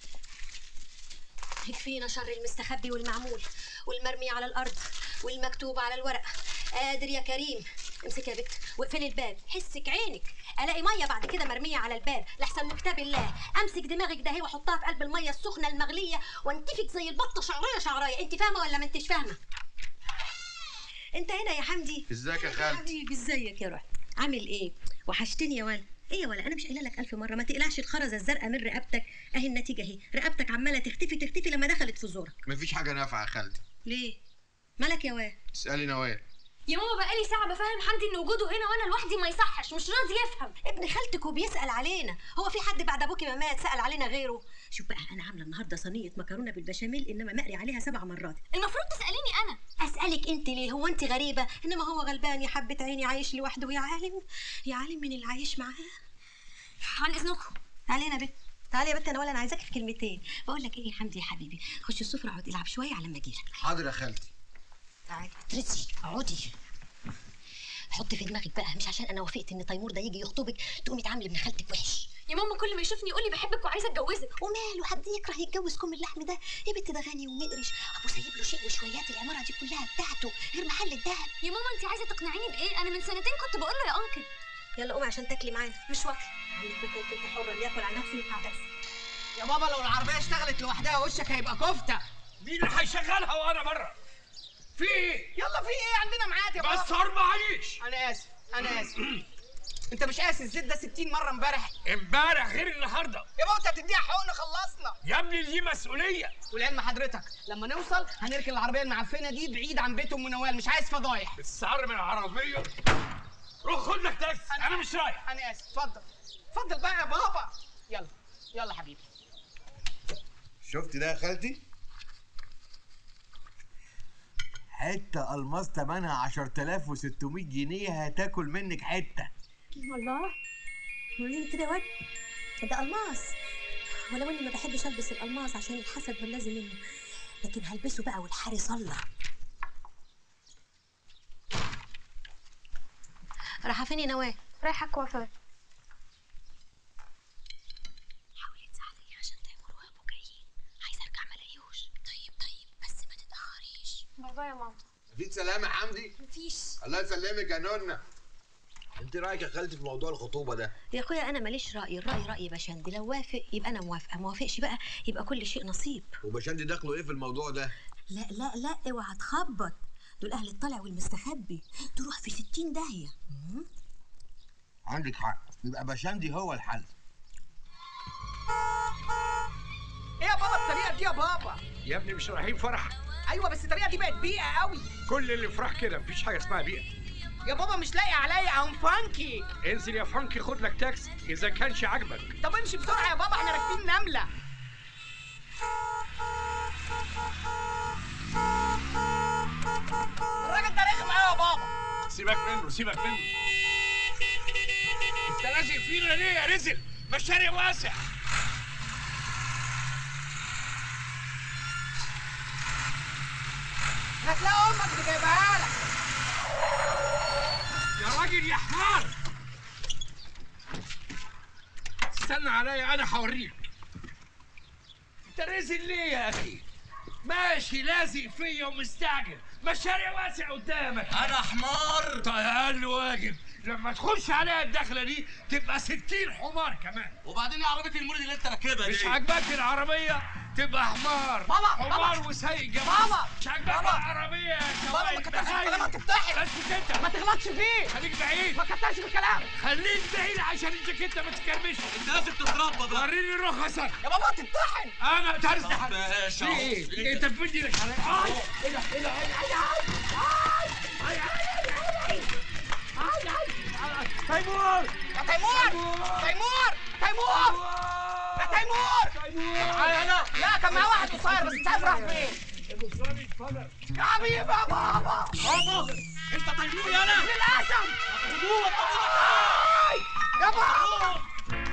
يكفينا شر المستخبي والمعمول والمرمي على الارض والمكتوب على الورق. قادر يا كريم. امسك يا بت واقفلي الباب. حسك عينك الاقي ميه بعد كده مرميه على الباب لاحسن من كتاب الله. امسك دماغك ده اهي واحطها في قلب الميه السخنه المغليه وانتفك زي البطه شعرايه شعرايه. انت فاهمه ولا ما انتش فاهمه؟ انت هنا يا حمدي. ازيك يا خالتي؟ حبيبي ازيك يا روح؟ عامل ايه؟ وحشتني يا ولا. ايه يا ولا انا مش قايله لك الف مره ما تقلعش الخرزه الزرقاء من رقبتك. اهي النتيجه اهي. رقبتك عماله تختفي تختفي لما دخلت في زورك. مفيش حاجه نافعه يا خالتي. ليه؟ مالك يا واد؟ اسالي نوال. يا ماما بقالي ساعه بفهم حمدي ان وجوده هنا وانا لوحدي ما يصحش، مش راضي يفهم. ابن خالتك وبيسال علينا. هو في حد بعد ابوكي ما مات سال علينا غيره؟ شوف بقى انا عامله النهارده صينيه مكرونه بالبشاميل انما مقري عليها سبع مرات. المفروض تساليني انا. اسالك انت ليه؟ هو انت غريبه؟ انما هو غلبان يا حبه عيني عايش لوحده. يا عالم يا عالم من اللي عايش معاه. عن اذنكم. علينا بنت. تعالي يا بنت انا ولا انا عايزاكي في كلمتين. بقول لك ايه يا حمدي يا حبيبي، خش السفره اقعد العب شويه على ما اجيلك. حاضر يا خالتي. تعالي اترسي اقعدي. حطي في دماغك بقى مش عشان انا وافقت ان تيمور ده يجي يخطبك تقومي تعاملي ابن خالتك وحش. يا ماما كل ما يشوفني يقول لي بحبك وعايزه اتجوزك. وماله حد يكره يتجوز كم اللحم ده؟ يا بنت ده غني ومقرش، ابو سايب له شيء وشويات، العماره دي كلها بتاعته غير محل الدهب. يا ماما انت عايزه تقنعيني بايه؟ انا من سنتين كنت بقول له يا انكل. يلا قومي عشان تاكلي معانا. مش واكله. عندك بنت انت حره اللي ياكل على نفسه يقطع بس. يا بابا لو العربيه اشتغلت لوحدها وشك هيبقى كفته. مين اللي هيشغلها وانا بره؟ في ايه؟ يلا في ايه؟ عندنا ميعاد يا بابا. بس معليش. انا اسف انا اسف. انت مش قاسي الزيت ده ستين مره امبارح؟ امبارح غير النهارده. يا بابا انت هتديها حقن خلصنا. يا ابني دي مسؤوليه. ولعلم حضرتك لما نوصل هنركن العربيه المعفنه دي بعيد عن بيت ام نوال، مش عايز فضايح. السعر من العربيه. روح خد لك تاكسي، انا, أنا مش رايح. انا اسف. اتفضل اتفضل بقى يا بابا. يلا يلا حبيبي. شفت ده يا خالتي؟ حته الماس تمنها عشرة آلاف وستمية جنيه هتاكل منك حته. والله وريني كده يا واد. ده الماس، ولو اني ما بحبش البس الالماس عشان الحسد واللازم منه، لكن هلبسه بقى والحارس الله. رايحه فين يا نواه؟ رايحه الكوافير. حاولي تساعديني عشان تيمور وابو جايين، عايزه ارجع ما الاقيهوش. طيب طيب بس ما تتاخريش. باي باي يا ماما. مفيش سلام يا حمدي؟ مفيش. الله يسلمك يا نونه. انت رايك يا خالتي في موضوع الخطوبه ده؟ يا اخويا انا ماليش راي، الراي راي باشندي، لو وافق يبقى انا موافقه، ما وافقش بقى يبقى كل شيء نصيب. وباشندي دخله ايه في الموضوع ده؟ لا لا لا اوعى تخبط، دول اهل الطلع والمستخبي، تروح في ستين داهيه. عندك حق، يبقى باشندي هو الحل. ايه يا بابا الطريقه دي يا بابا؟ يا ابني مش رايحين فرح؟ ايوه بس الطريقه دي بقت بيئه قوي. كل اللي فرح كده، مفيش حاجه اسمها بيئه. يا بابا مش لاقي عليا ام فانكي. انزل يا فانكي خد لك تاكسي اذا كانش عاجبك. طب امشي بسرعه يا بابا احنا راكبين نمله. الراجل ده رخم قوي يا بابا. سيبك منه سيبك منه. انت لازق فينا ليه يا رزق؟ مشاري واسع. هتلاقي امك اللي جايبها لك. يا راجل يا حمار، استنى عليا انا هوريك. انت رازق ليه يا اخي؟ ماشي لازق فيا ومستعجل، مشاريع واسع قدامك. انا حمار. طيب اقل واجب لما تخش عليها الدخله دي تبقى ستين حمار كمان. وبعدين عربيه المولد اللي انت راكبها دي مش عاجباك العربيه تبقى حمار. بابا حمار بابا. وسايق جنبك. بابا مش عاجباك العربيه يا بابا ما كترش في الكلام هتفتحي. اسكت انت، ما تغلطش فيه. خليك بعيد. ما كترش في الكلام. خليك بعيد عشان الجاكيته ما تتكرمش. انت لازم تتربى بقى. وريني رخصك. يا بابا هتتطحن. انا ترزح. ماشي. في ايه؟ إيه انت بتمد ايدك عليا؟ اي ايه ده ايه ده اي اي اي تيمور يا تيمور تيمور تيمور يا تيمور. معايا انا؟ لا كان معاه واحد قصير بس مش عارف راح فين. يا حبيبي يا بابا. بابا انت تيمور يا انا. للاسف. يا بابا.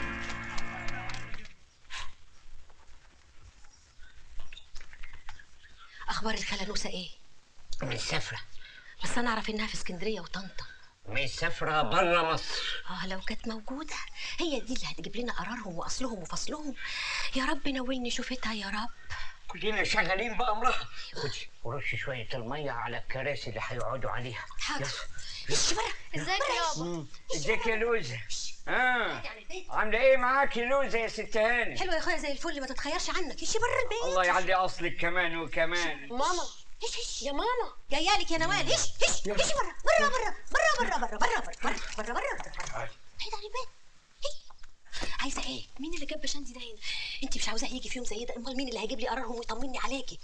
اخبار الخلانوسه ايه؟ مسافرة. بس انا اعرف انها في اسكندريه وطنطا. مسافرة برا مصر. اه لو كانت موجوده هي دي اللي هتجيب لنا قرارهم واصلهم وفصلهم. يا رب نولني شوفتها يا رب. كلنا شغالين بأمرها. خدي ورش شوية المية على الكراسي اللي هيقعدوا عليها. حاضر. ايش بره؟ ازيك يا بابا؟ ازيك يا لوزة؟ اه عاملة ايه معاكي لوزة يا ست هاني؟ حلوه يا اخويا زي الفل، ما تتخيرش عنك. ايش بره البيت؟ الله يعلي اصلك كمان وكمان. ماما ايش ايش يا ماما جايالك يا نوال. ايش ايش ايش بره بره بره بره بره بره بره بره بره بره بعيد عن البيت. عايزه ايه؟ مين اللي جاب بشندي ده هنا؟ انت مش عاوزاه يجي في يوم زي ده؟ امال مين اللي هيجيب لي قرارهم ويطمني عليكي؟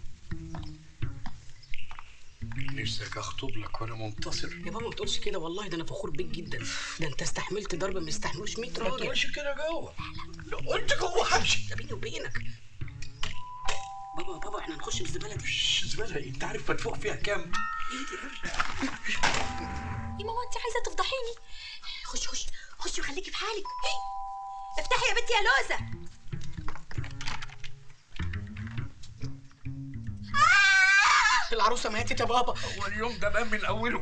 نفسك اخطب لك وانا منتصر. يا بابا ما تقولش كده والله، ده انا فخور بيك جدا. ده انت استحملت ضرب ما يستحملوش مية راجل. ما تقولش كده جوه. لو قلت جوه همشي. ده بيني وبينك. بابا بابا احنا هنخش الزباله دي. مش زباله، انت عارف مدفوع فيها كام؟ يا ماما انت عايزه تفضحيني. خش خش خش وخليكي في حالك. افتحي يا بنتي يا لوزه. العروسه ماتت يا بابا. هو اليوم ده بان من اوله.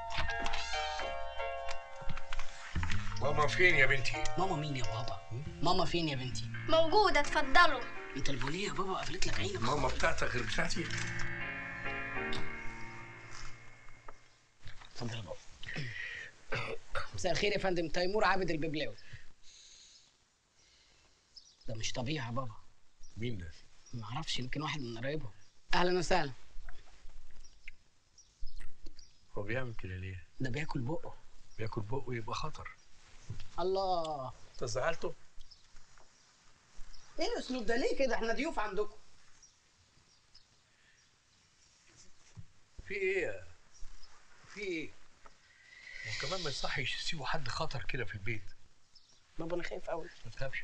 ماما فين يا بنتي؟ ماما مين يا بابا؟ ماما فين يا بنتي؟ موجودة، اتفضلوا. انت البوليه يا بابا قفلت لك عينك. ماما بتاعتك غير بتاعتي؟ اتفضل يا بابا. مساء الخير يا فندم، تيمور عابد الببلاوي. ده مش طبيعي يا بابا. مين ده؟ ما اعرفش، يمكن واحد من قرايبهم. اهلا وسهلا. هو بيعمل كده ليه؟ ده بياكل بقه. بياكل بقه يبقى خطر. الله. انت زعلته؟ ايه الاسلوب ده ليه كده؟ احنا ضيوف عندكم. في ايه؟ في ايه؟ وكمان ما يصحش يسيبوا حد خطر كده في البيت. بابا انا خايف قوي. ما تخافش.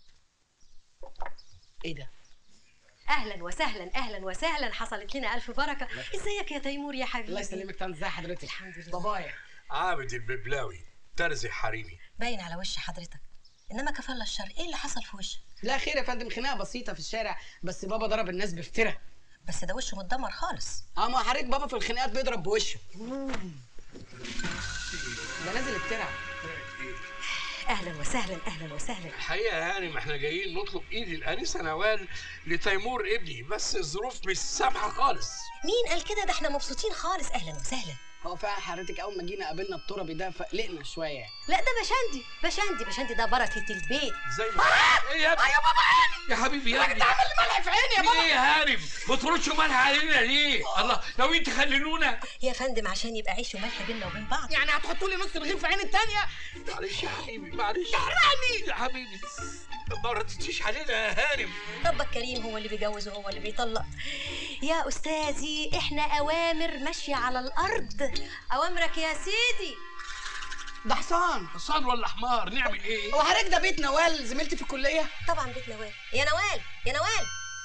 ايه ده؟ اهلا وسهلا اهلا وسهلا، حصلت لنا الف بركه. ازيك يا تيمور يا حبيبي؟ الله يسلمك. تمام، ازي حضرتك؟ الحمد لله. بابايا عابد الببلاوي، ترزي حريمي. باين على وش حضرتك، انما كفل الشر. ايه اللي حصل في وشك؟ لا خير يا فندم، خناقه بسيطه في الشارع، بس بابا ضرب الناس بفتره. بس ده وشه متدمر خالص. اه ما حضرتك بابا في الخناقات بيضرب بوشه. ده نازل افترع. اهلا وسهلا اهلا وسهلا. الحقيقه يعني ما احنا جايين نطلب ايد الانسه نوال لتيمور ابني، بس الظروف مش سامحه خالص. مين قال كده؟ ده احنا مبسوطين خالص. اهلا وسهلا. هو فعلا حضرتك اول ما جينا قابلنا التربي ده فقلقنا شويه. لا ده بشندي بشندي بشندي، ده بركه البيت. زي ما آه! ايه يا ابني؟ يا بابا عيني يا حبيبي يا ابني، انت عامل ملح في عيني يا بابا. ايه يا هارب؟ بترشوا ملح علينا ليه؟ الله، ناويين تخللونا؟ يا فندم عشان يبقى عيش وملح بيننا وبين بعض. يعني هتحطوا لي نص رغيف في عين التانيه؟ معلش يا حبيبي معلش. تحرقني يا حبيبي ما ردتيش علينا يا هارب. ربك كريم، هو اللي بيجوز وهو اللي بيطلق. يا استاذي احنا اوامر ماشيه على الارض. اوامرك يا سيدي. ده حصان. حصان ولا حمار؟ نعمل ايه؟ هو حضرتك ده بيت نوال زميلتي في الكليه؟ طبعا بيت نوال. يا نوال يا نوال،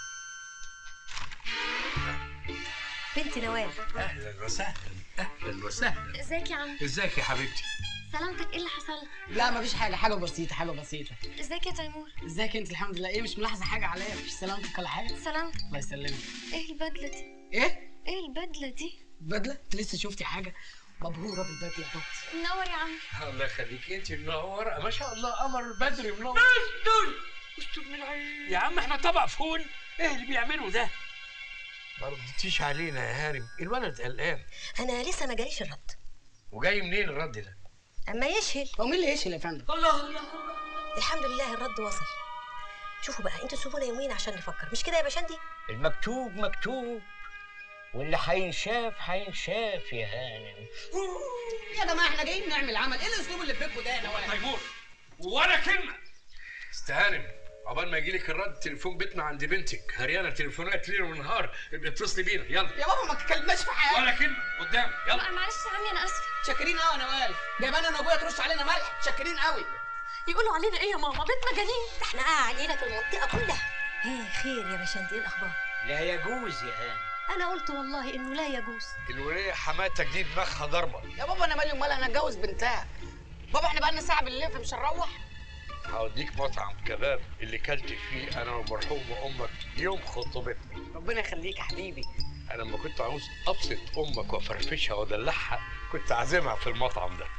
بنتي نوال. اهلا وسهلا اهلا وسهلا. ازيك يا عم؟ ازيك يا حبيبتي؟ سلامتك، ايه اللي حصل؟ لا مفيش حاجه، حاجه بسيطه حاجه بسيطه. ازيك يا تيمور؟ ازيك انت؟ الحمد لله. ايه مش ملاحظه حاجه عليا؟ مفيش سلامتك ولا حاجه؟ سلامتك. الله يسلمك. ايه البدله دي؟ ايه؟ ايه البدله دي؟ بدله؟ انت لسه شفتي حاجه؟ مبهوره بالبدله يا بنتي. منور يا عم. الله يخليك، انت منوره ما شاء الله، قمر بدري منور. استر استر من العين يا عم، احنا طبق فول. ايه اللي بيعملوا ده؟ ما ردتيش علينا يا هارم، الولد قلقان. انا لسه ما جاليش الرد. وجاي منين الرد ده؟ اما يشهل. هو مين اللي يشهل يا فندم؟ الله الله. الحمد لله الرد وصل. شوفوا بقى انتوا سيبونا يومين عشان نفكر، مش كده يا باشندي؟ المكتوب مكتوب، واللي هينشاف هينشاف يا هانم. يا جماعه احنا جايين نعمل عمل، ايه الاسلوب اللي في بيتكم ده يا نوال؟ تيمور ولا كلمه. استهانم، عقبال ما يجيلك الرد تليفون بيتنا عند بنتك هريانه تليفونات ليل ونهار، ابقي اتصلي بينا يلا. يا بابا ما تتكلمناش في حاجه. ولا كلمه قدام يلا. معلش يا عمي انا اسفه. شاكرين قوي يا نوال، جايبانا انا وابويا ترش علينا ملح، شاكرين قوي. يقولوا علينا ايه يا ماما؟ بيت مجانين. ده احنا قاع علينا في المنطقه كلها. ايه خير يا باشندي؟ ايه الاخبار؟ لا يجوز يا هانم. انا قلت والله انه لا يجوز. الوليه حماتك دي دماغها ضربه. يا بابا انا مالي ومال، انا اتجوز بنتها. بابا احنا بقالنا ساعه بنلف مش هنروح. هوديك مطعم كباب اللي كلت فيه انا ومرحوم امك يوم خطوبتنا. ربنا يخليك يا حبيبي. انا لما كنت عاوز ابسط امك وافرفشها وادلعها كنت عازمها في المطعم ده.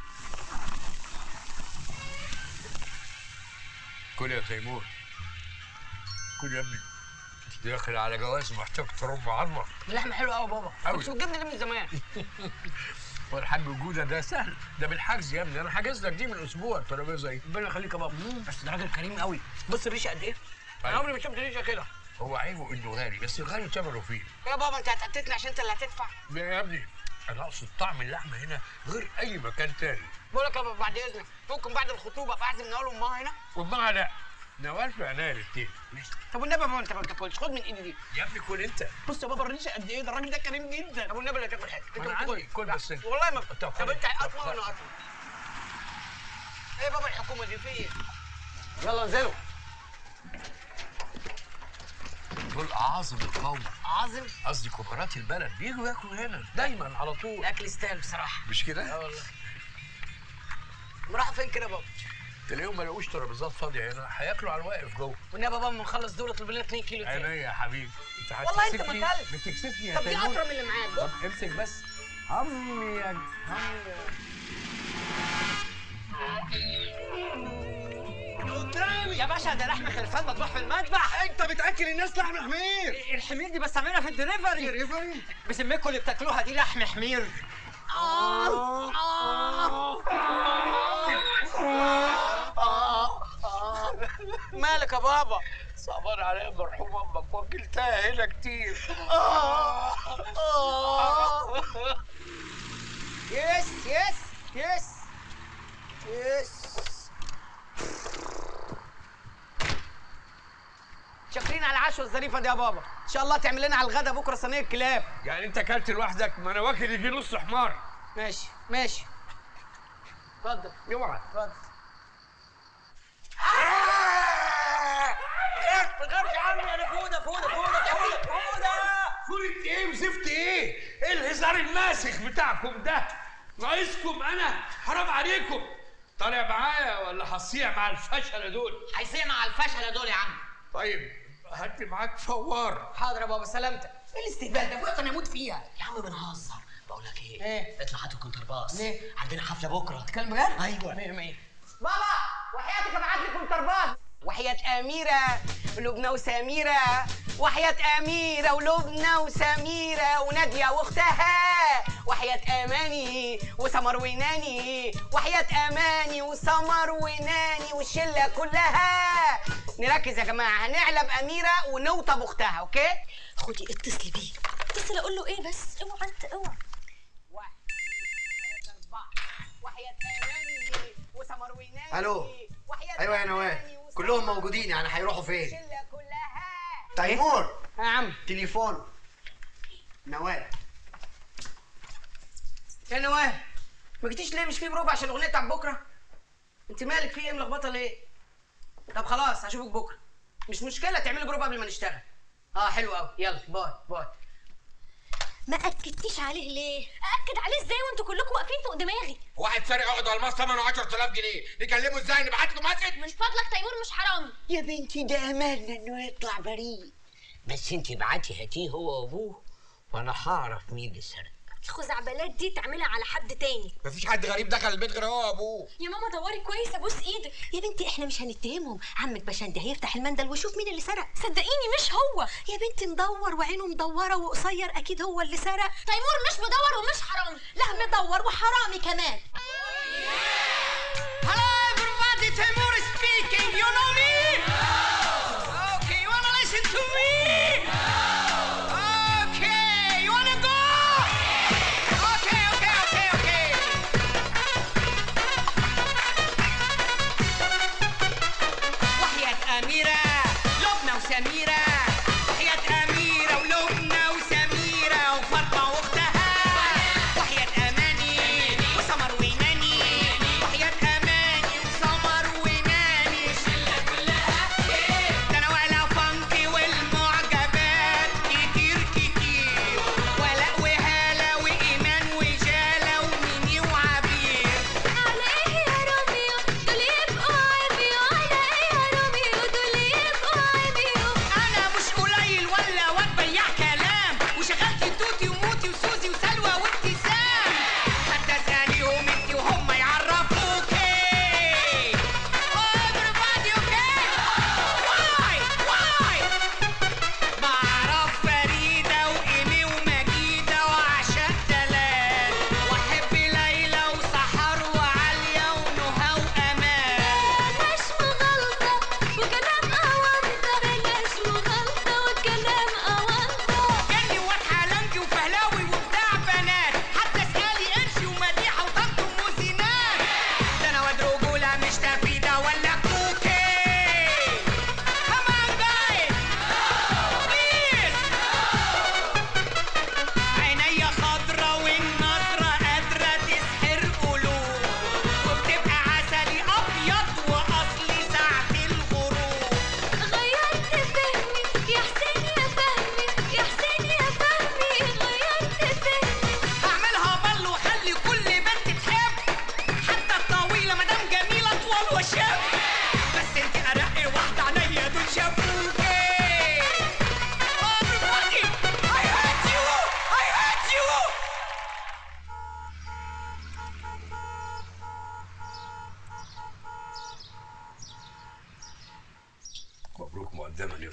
كل يا تيمور كل يا ابني، انت داخل على جواز محتاج ترم عظمك. اللحمه حلوه قوي بابا، أوي. كنت بتجيبني ليه من زمان؟ والحاج جوده ده سهل، ده بالحجز يا ابني، انا حاجز لك دي من اسبوع الترابيزه دي. ربنا يخليك يا بابا، بس ده راجل كريم قوي. بص الريشه قد ايه؟ انا عمري ما شفت ريشه كده. هو عيبه انه غالي، بس الغالي ثمنه فيه. يا بابا انت هتقتلني عشان انت اللي هتدفع. لا يا ابني، انا اقصد طعم اللحمه هنا غير اي مكان تاني. بقول لك يا بابا بعد اذنك ممكن بعد الخطوبه بعزم نوال وامها هنا؟ وامها لا، نوال في عناية الاثنين. طب والنبي يا بابا انت ما بتاكلش، خد من ايدي دي. يا ابني كل انت. بص يا بابا الريشه قد ايه، ده الراجل ده كريم جدا. طب والنبي لا تاكل حاجه. ما انا عندي كل بس انت. والله ما طب طب انت هتقطمه وانا هقطمه. ايه يا بابا الحكومه دي في ايه؟ يلا انزلوا. دول اعاظم القوم. عظم؟ قصدي كبارات البلد بيجوا ياكلوا هنا دايما على طول. الاكل يستاهل بصراحه. مش كده؟ اه والله. راح فين كده يا بابا؟ تلاقيهم ما لقوش ترابيزات فاضيه هنا، هياكلوا على الواقف جوه. والنبي يا بابا ما نخلص دول اطلب لنا اتنين كيلو تاني. عينيا يا حبيبي. انت والله انت هتكسفني. ما اكلت. بتكسفني يا طب دي تيمور. اطرى من اللي معاك. طب امسك بس. همي يا همي قدامي يا باشا ده لحم خرفان مذبوح في المذبح. انت بتاكل الناس لحم حمير. الحمير دي بستعملها في الدليفري. دليفري؟ بسميكوا اللي بتاكلوها دي لحم حمير. آه آه آه آه. مالك يا بابا؟ صعبان عليا مرحوم امك وكلتها هنا كتير. آه آه. يس يس يس يس. شاكرين على العشوه الظريفه دي يا بابا. ان شاء الله تعمل لنا على الغدا بكره صينيه كلاب. يعني انت اكلت لوحدك؟ ما انا واكل يجي نص حمار. ماشي ماشي. اتفضل. اوعى. اتفضل. ما تخافش عني انا فوده فوده فوده فوده فوده. فوده ايه وزفت ايه؟ ايه الهزار الماسخ بتاعكم ده؟ ناقصكم انا؟ حرام عليكم. طالع معايا ولا هصيع مع الفشله دول؟ هيصيع مع الفشله دول يا عم. طيب هات لي معاك فوار. حاضر يا بابا سلامتك. ايه الاستهبال ده؟ بقى انا اموت فيها. يا عم بنهزر. بقول لك ايه؟ ايه؟ اطلع هات الكونترباس. ليه؟ عندنا حفله بكره. تتكلم بجد؟ ايوه. مية مية. بابا وحياتك ابعت لي كونترباس. وحياة أميرة ولبنى وسميرة، وحياة أميرة ولبنى وسميرة ونادية وأختها، وحياة أماني وسمر وناني، وحياة أماني وسمر وناني والشلة كلها. نركز يا جماعة، هنعلب أميرة ونوطب أختها، أوكي؟ خدي اتصلي بيه. اتصل اقول له ايه بس؟ اوعى انت اوعى. واحد اثنين ثلاثة أربعة. وحياة أماني وسمر وناني. الو. ايوه يا نوال، كلهم موجودين، يعني هيروحوا فين؟ الشلة كلها. تيمور. يا عم. تليفون. نوال. يا نوال ما جيتيش ليه؟ مش في بروفا عشان الاغنيه بتاعت بكره؟ انت مالك في ايه ملخبطه ليه؟ طب خلاص هشوفك بكره. مش مشكله تعملي بروفا قبل ما نشتغل. اه حلو قوي. يلا باي باي. ما اكدتيش عليه ليه؟ ااكد عليه ازاي وانتوا كلكم واقفين فوق دماغي؟ واحد سارق عقد الماس ثمنه عشرة آلاف جنيه، نكلمه ازاي؟ نبعت له مسج؟ من فضلك تيمور مش حرامي. يا بنتي ده املنا انه يطلع بريء. بس انت ابعتي هاتيه هو وابوه وانا هعرف مين اللي سرق. الخزعبلات دي تعملها على حد تاني. مفيش حد غريب دخل البيت غير هو وابوه. يا ماما دوري كويس ابوس ايدك. يا بنتي احنا مش هنتهمهم، عمك بشندي هيفتح المندل ويشوف مين اللي سرق. صدقيني مش هو. يا بنتي مدور وعينه مدوره وقصير، اكيد هو اللي سرق. تيمور مش مدور ومش حرامي. لا مدور وحرامي كمان. Hello everybody, Timur speaking. You know me? Okay, you wanna listen to me? Okay, you wanna go? Okay, okay, okay, okay. وحياة أميرة لبنى وسميرة، وحياة أميرة ولبنى وسميرة وفاطمة وأختها، وحياة أماني وسمر ويناني،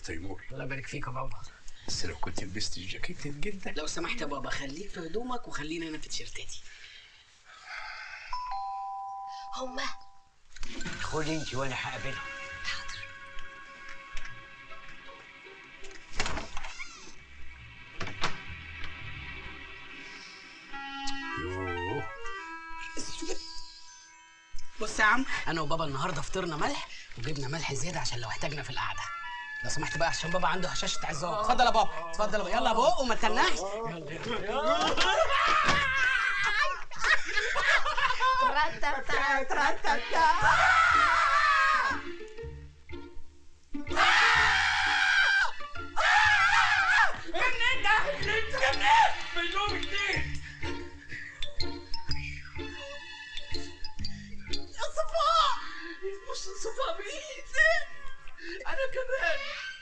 تيمور. الله يبارك فيك يا بابا. بس لو كنت لبست الجاكيت جدا. لو سمحت يا بابا خليك في هدومك وخليني انا في تيشيرتاتي. هما خدي انت وانا هقابلهم. حاضر. يوه. بص يا عم، انا وبابا النهارده فطرنا ملح وجبنا ملح زياده عشان لو احتاجنا في القعده. لو سمحت بقى عشان بابا عنده هشاشه عظام. اتفضل يا بابا، اتفضل يا بابا. يلا يا بابا وما تنحش. ترتتا ترتتا. منين ده؟ انت منين؟ من يوم جديد. يا صفاء، بص صفاء مين؟ انا كمان.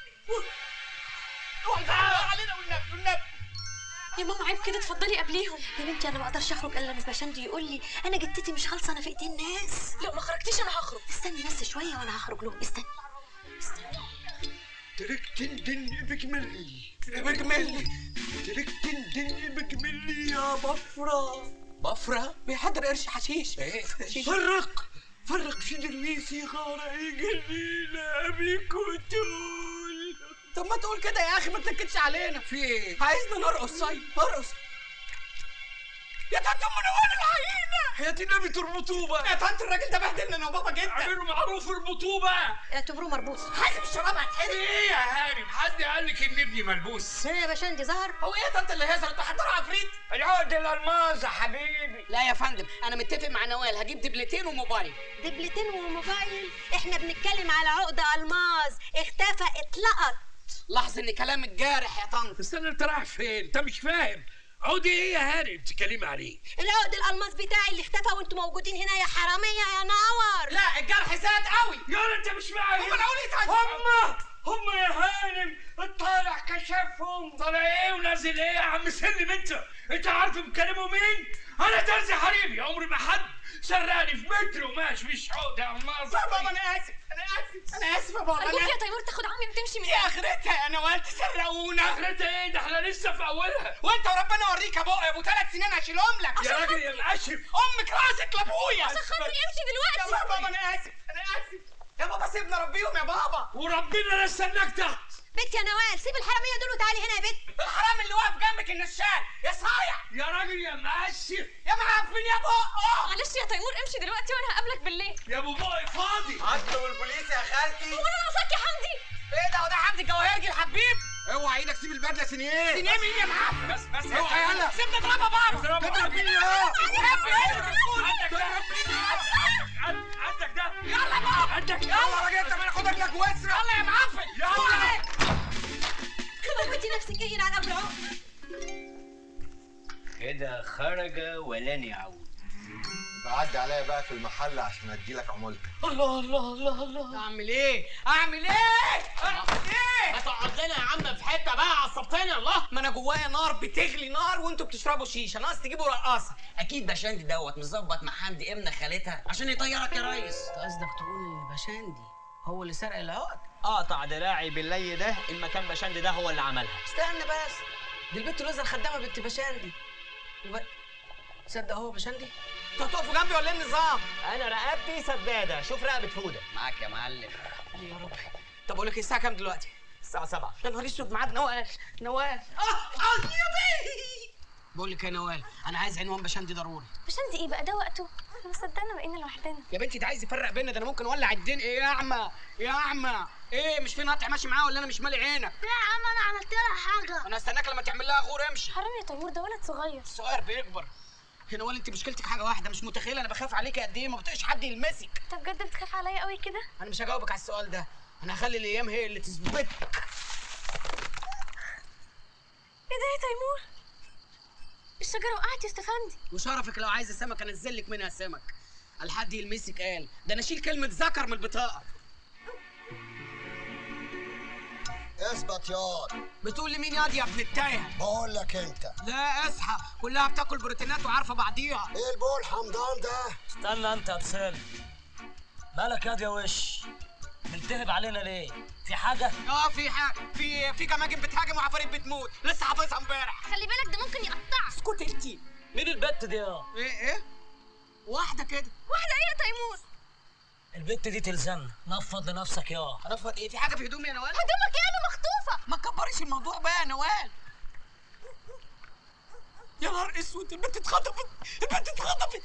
اوعى تعالى علينا والنبي والنبي. يا ماما عيب كده، اتفضلي قبليهم. يا بنتي انا ما اقدرش اخرج الا لما باشندي يقول لي انا جدتي مش خالصه، انا في ايدين الناس. لو ما خرجتيش انا هخرج. استني بس شويه وانا هخرج لهم. استني استني. تركتندن بجملي بجملي تركتندن بجملي يا بفرة. بفرة بيحضر قرش حشيش. ايه؟ فرق فرق في درويسي غارة جميلة بكتول. طب ما تقول كده يا اخي، ما تنكدش علينا. في ايه؟ عايزنا نرقص. طيب ارقص. يا طنط ام نوال العينه. حياة النبي تربطوه بقى. يا طنط الراجل ده بهدلنا انا وبابا جدا. اعملوا معروف اربطوه بقى. اعتبروه مربوط. حاسب الشراب هتحرق. ايه يا هانم؟ حد قال لك ان ابني ملبوس؟ هنا يا باشندي ظهر. هو ايه يا طنط اللي هيظهر؟ انتوا حضروا عفريت؟ العقد الالماظ يا حبيبي. لا يا فندم، انا متفق مع نوال هجيب دبلتين وموبايل. دبلتين وموبايل؟ احنا بنتكلم على عقد الماظ اختفى اتلقط. لاحظ ان كلامك جارح يا طنط. استنى، انت رايح فين؟ انت مش فاهم. عودي ايه يا هانم بتتكلمي عليه؟ العقد الالماظ بتاعي اللي اختفى وانتوا موجودين هنا يا حراميه يا نور. لا الجرح زاد قوي. يا انت مش معايا. هم الاول يتعجبوا. هم هم يا هانم الطالع كشفهم. طالع ايه ونازل ايه يا عم سلم انت؟ انت عارف بتكلموا مين؟ انا ترزي حريمي، عمري ما حد سرقني في متر وماشي مش عقده يا الماظ. يا بابا انا اسف انا اسف انا اسف يا بابا. ارجوك يا تيمور تاخد عمي وتمشي من دي اخرتها يا نوال تسرقونا. اخرتها ايه؟ ده احنا لسه في اولها. وانت وربنا اوريك يا بابا، ابو ثلاث سنين هشيلهم لك. يا راجل يا مقشف. امك راسك لابويا. عشان خاطري امشي دلوقتي. يا بابا انا اسف انا اسف يا بابا، سيبنا ربيهم يا بابا. وربنا لا استناك تحت. بنت يا نوال سيب الحراميه دول وتعالي هنا يا بنت. الحرام اللي واقف جنبك النشال يا صايع. يا راجل يا مقشف. يا معفن يا بقى. معلش يا تيمور امشي دلوقتي وانا هقابلك بالليل. يا ابو بقى فاضي. عدوا البوليس يا خالتي. هو انا ناقصاك يا حمدي؟ ايه ده؟ هو ده حمدي الجواهرجي الحبيب؟ اوعى ايدك، سيب البدله سنيه. سنيه مين يا معفن؟ بس بس اوعى يلا. سيبني اضربها بابا. تضرب مين يا؟ عندك ده. عندك ده. يلا بابا. عندك يلا يا راجل، انت بناخدك لك واسره. يلا يا معفن. يلا. كبرتي نفسك ايه هنا على ابو العقد؟ كده خرج ولن يعود. بعدي عليا بقى في المحل عشان اديلك عمولتك. الله الله الله الله. اعمل ايه؟ اعمل ايه؟ اعمل ايه؟ هتقعد لنا يا عم في حته بقى، عصبتني. الله، ما انا جوايا نار بتغلي نار وانتوا بتشربوا شيشه، ناقص تجيبوا رقاصه. اكيد باشندي دوت مظبط مع حمدي ابن خالتها عشان يطيرك يا ريس. قصدك تقول ان باشندي هو اللي سرق العقد؟ قاطع دراعي باللي ده ان مكان باشندي ده هو اللي عملها. استنى بس، دي البت لوزة الخدامه بنت باشندي. وب... تصدق هو باشندي؟ انتوا هتقفوا جنبي ولا ايه النظام؟ انا رقبتي سداده، شوف رقبه فوده. معاك يا معلم. يا رب. طب اقول لك ايه، الساعه كام دلوقتي؟ الساعه سبعة. يا نهار اسود، ميعاد نوال. نوال اه اه يا بيه. بقول لك يا نوال، انا عايز عنوان باشندي ضروري. باشندي ايه بقى ده وقته؟ احنا صدقنا بقينا لوحدنا. يا بنتي ده عايز يفرق بينا، ده انا ممكن اولع الدنيا. ايه يا اعمى يا اعمى؟ ايه مش في ناطع ماشي معاه ولا انا مش مالي عينك؟ لا يا عم انا عملت لها حاجه. انا هستناك لما تعمل لها غور. امشي. حرام يا تيمور، ده ولد صغير. الصغير بيكبر. يا نوال انت مشكلتك حاجه واحده، مش متخيله انا بخاف عليكي قد ايه، ما بطيقش حد يلمسك. انت بجد بتخاف عليا قوي كده؟ انا مش هجاوبك على السؤال ده، انا هخلي الايام هي اللي تثبتك. ايه ده يا تيمور؟ الشجره وقعت يا استفندي. وشرفك لو عايزه سمك انزل لك منها سمك. الحد يلمسك قال ده انا اشيل كلمه ذكر من البطاقه. اثبت ياض. بتقول لمين ياض يا ابن التايه؟ بقول لك انت. لا اصحى، كلها بتاكل بروتينات وعارفه بعضيها. ايه البول حمضان ده؟ استنى انت يا بسام، مالك ياض يا وش؟ بتلتهب علينا ليه؟ في حاجة؟ اه في حاجه، في في جماجم بتهاجم وعفاريت بتموت، لسه حافظها امبارح. خلي بالك ده ممكن يقطعك. اسكت انتي. مين البت دي يا؟ ايه ايه؟ واحده كده. واحده ايه يا تيمور؟ البت دي تلزمنا، نفض لنفسك يا. هنفض ايه؟ في حاجه في هدومي يا نوال؟ هدومك ايه؟ انا مخطوفه. ما تكبريش الموضوع بقى يا نوال. يا نهار اسود، البنت اتخطفت، البنت اتخطفت.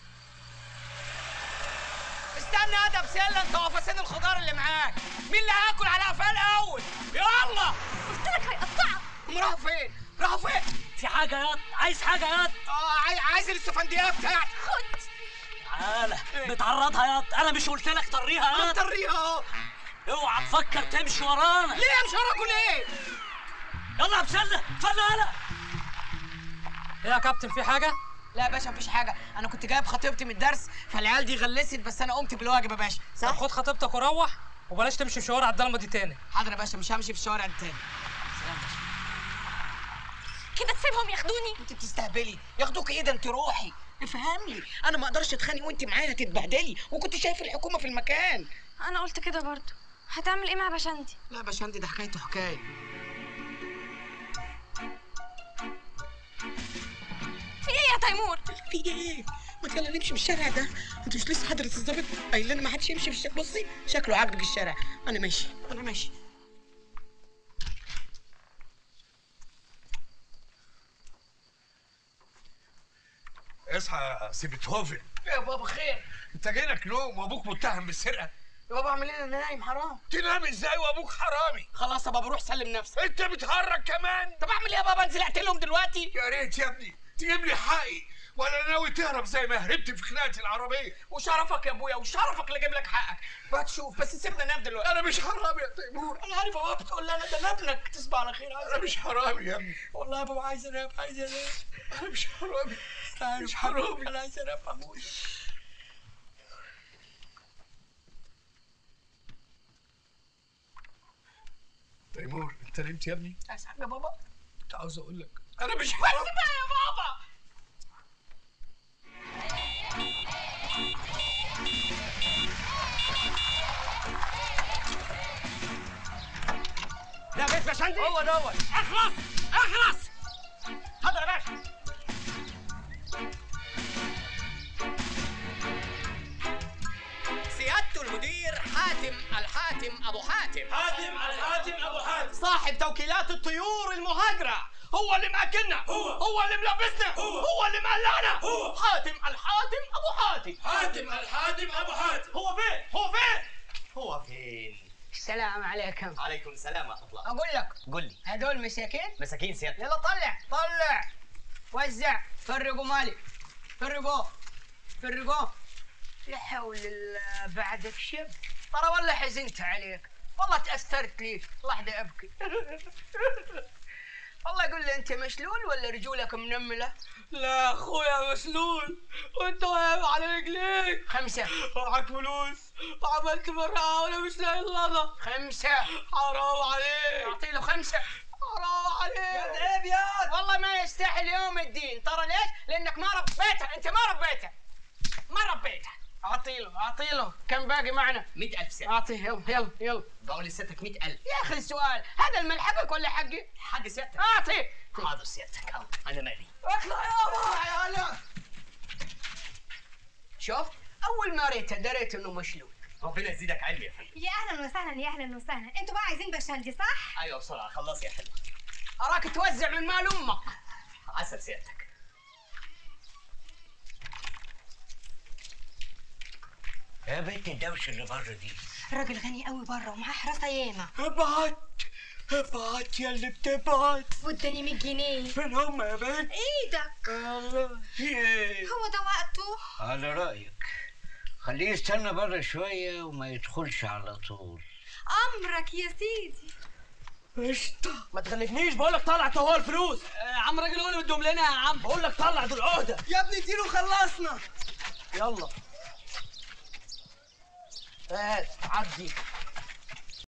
استنى يا ده بسله، انت وفاسين الخضار اللي معاك. مين اللي هاكل على قفاه الاول؟ يلا. قلت لك هيقطعك. هم راحوا فين؟ راحوا فين؟ في حاجة يا، عايز حاجة يا؟ اه عايز عايز الاستفندية بتاعتي. خد. تعالى بتعرضها يا، انا مش قلت لك طريها يا؟ انا طريها اهو. اوعى تفكر تمشي ورانا. ليه امشي وراكوا ليه؟ يلا يا بسله، اتفضل يلا. ايه يا كابتن في حاجة؟ لا يا باشا مفيش حاجة، أنا كنت جايب خطيبتي من الدرس فالعيال دي غلست، بس أنا قمت بالواجب يا باشا. صح؟ طب خد خطيبتك وروح وبلاش تمشي في شوارع الضلمة دي تاني. حاضر يا باشا، مش همشي في الشوارع دي تاني. سلام يا باشا. كده تسيبهم ياخدوني؟ أنت بتستهبلي، ياخدوك إيه ده؟ أنت روحي، افهمني، أنا ما أقدرش أتخانق وأنت معايا تتبهدلي، وكنت شايف الحكومة في المكان. أنا قلت كده برضه. هتعمل إيه مع باشندي؟ لا باشندي ده حكايته حكاية. في ايه يا تيمور؟ في ايه؟ ما يلا نمشي من الشارع ده، انت مش لسه حضرة الظابط قايل لنا ما حدش يمشي في الشارع؟ بصي شكله عاجبك الشارع، انا ماشي انا ماشي. اصحى يا سي بيتهوفن. يا بابا خير؟ انت جايلك نوم وابوك متهم بالسرقه. يا بابا اعمل ايه؟ انا نايم حرام. تنام ازاي وابوك حرامي؟ خلاص يا بابا روح سلم نفسك. انت بتهرج كمان؟ طب اعمل ايه يا بابا؟ انزل اقتلهم دلوقتي؟ يا ريت يا ابني تجيب لي حقي، ولا ناوي تهرب زي ما هربت في خناقه العربيه. وشرفك يا ابويا، وشرفك اللي اجيب لك حقك. بقى تشوف، بس سيبنا ننام دلوقتي. انا مش حرامي يا تيمور. انا عارف يا بابا، بتقول لي انا ده انا ابنك. تصبح على خير. انا مش حرامي يا ابني. والله يا بابا عايز انام، عايز انام. انا مش حرامي. انا مش حرامي، انا عايز انام اموت. تيمور انت نمت يا ابني؟ عايز حاجه يا بابا؟ كنت عاوز اقول لك انا مش بس حرامي. بقى يا بابا. ده بيت باشندي؟ هو دوت. اخلص اخلص. اتفضل يا باشا. سيادة المدير حاتم الحاتم أبو حاتم. حاتم الحاتم ابو حاتم صاحب توكيلات الطيور المهاجرة، هو اللي مأكلنا، هو هو اللي ملبسنا، هو هو اللي مقلعنا. هو حاتم الحاتم أبو حاتم. حاتم الحاتم ابو حاتم. هو فين؟ هو فين؟ هو فين؟ السلام عليكم. عليكم السلام ورحمة الله. أقول لك قول لي. هدول مساكين؟ مساكين سيادتك. يلا طلع طلع وزع، فرقوا مالي، فرقوه فرقوه. لا حول الله، بعدك شب. ترى والله حزنت عليك، والله تأثرت ليك، لحظة أبكي. والله قول لي أنت مشلول ولا رجولك منملة؟ لا اخويا مسلول وانت واقف على رجليك. خمسة. معاك فلوس وعملت مرة وانا مش لاقي اللضا. خمسة. حرام عليك. أعطي له خمسة. حرام عليك. يا عيب يا والله ما يستاهل يوم الدين. ترى ليش؟ لأنك ما ربيتها، أنت ما ربيتها ما ربيتها. أعطي له أعطي له كم باقي معنا؟ مئة ألف سيادتك. أعطيه يلا يلا يلا. بقول لسيادتك مئة ألف. يا أخي السؤال، هذا المال حقك ولا حقي؟ حق سيادتك. أعطيه. حاضر سيادتك، أنا مالي. اطلع يابا يا هلا. شوف، أول ما ريته دريت إنه مشلول. ربنا يزيدك علم يا فندم. يا اهلا وسهلا يا اهلا وسهلا. انتوا بقى عايزين باشندي صح؟ أيوه بسرعة خلص يا حلوة. أراك توزع من مال أمك. عسل سيادتك. يا بنت الدوشة اللي بره دي. راجل غني قوي بره ومعاه حراسه ياما. ابعت ابعت يا اللي بتبعت. واداني مية جنيه. فين هم يا بنت؟ ايدك. الله ايه؟ هو ده وقته. على رأيك خليه يستنى بره شوية وما يدخلش على طول. امرك يا سيدي. قشطة. ما تخلفنيش، بقول لك طلع هو الفلوس. يا عم راجل هو اللي مديهم لنا يا عم. بقول لك طلع دول عهدة. يا ابني اديله خلصنا. يلا. هات عدي.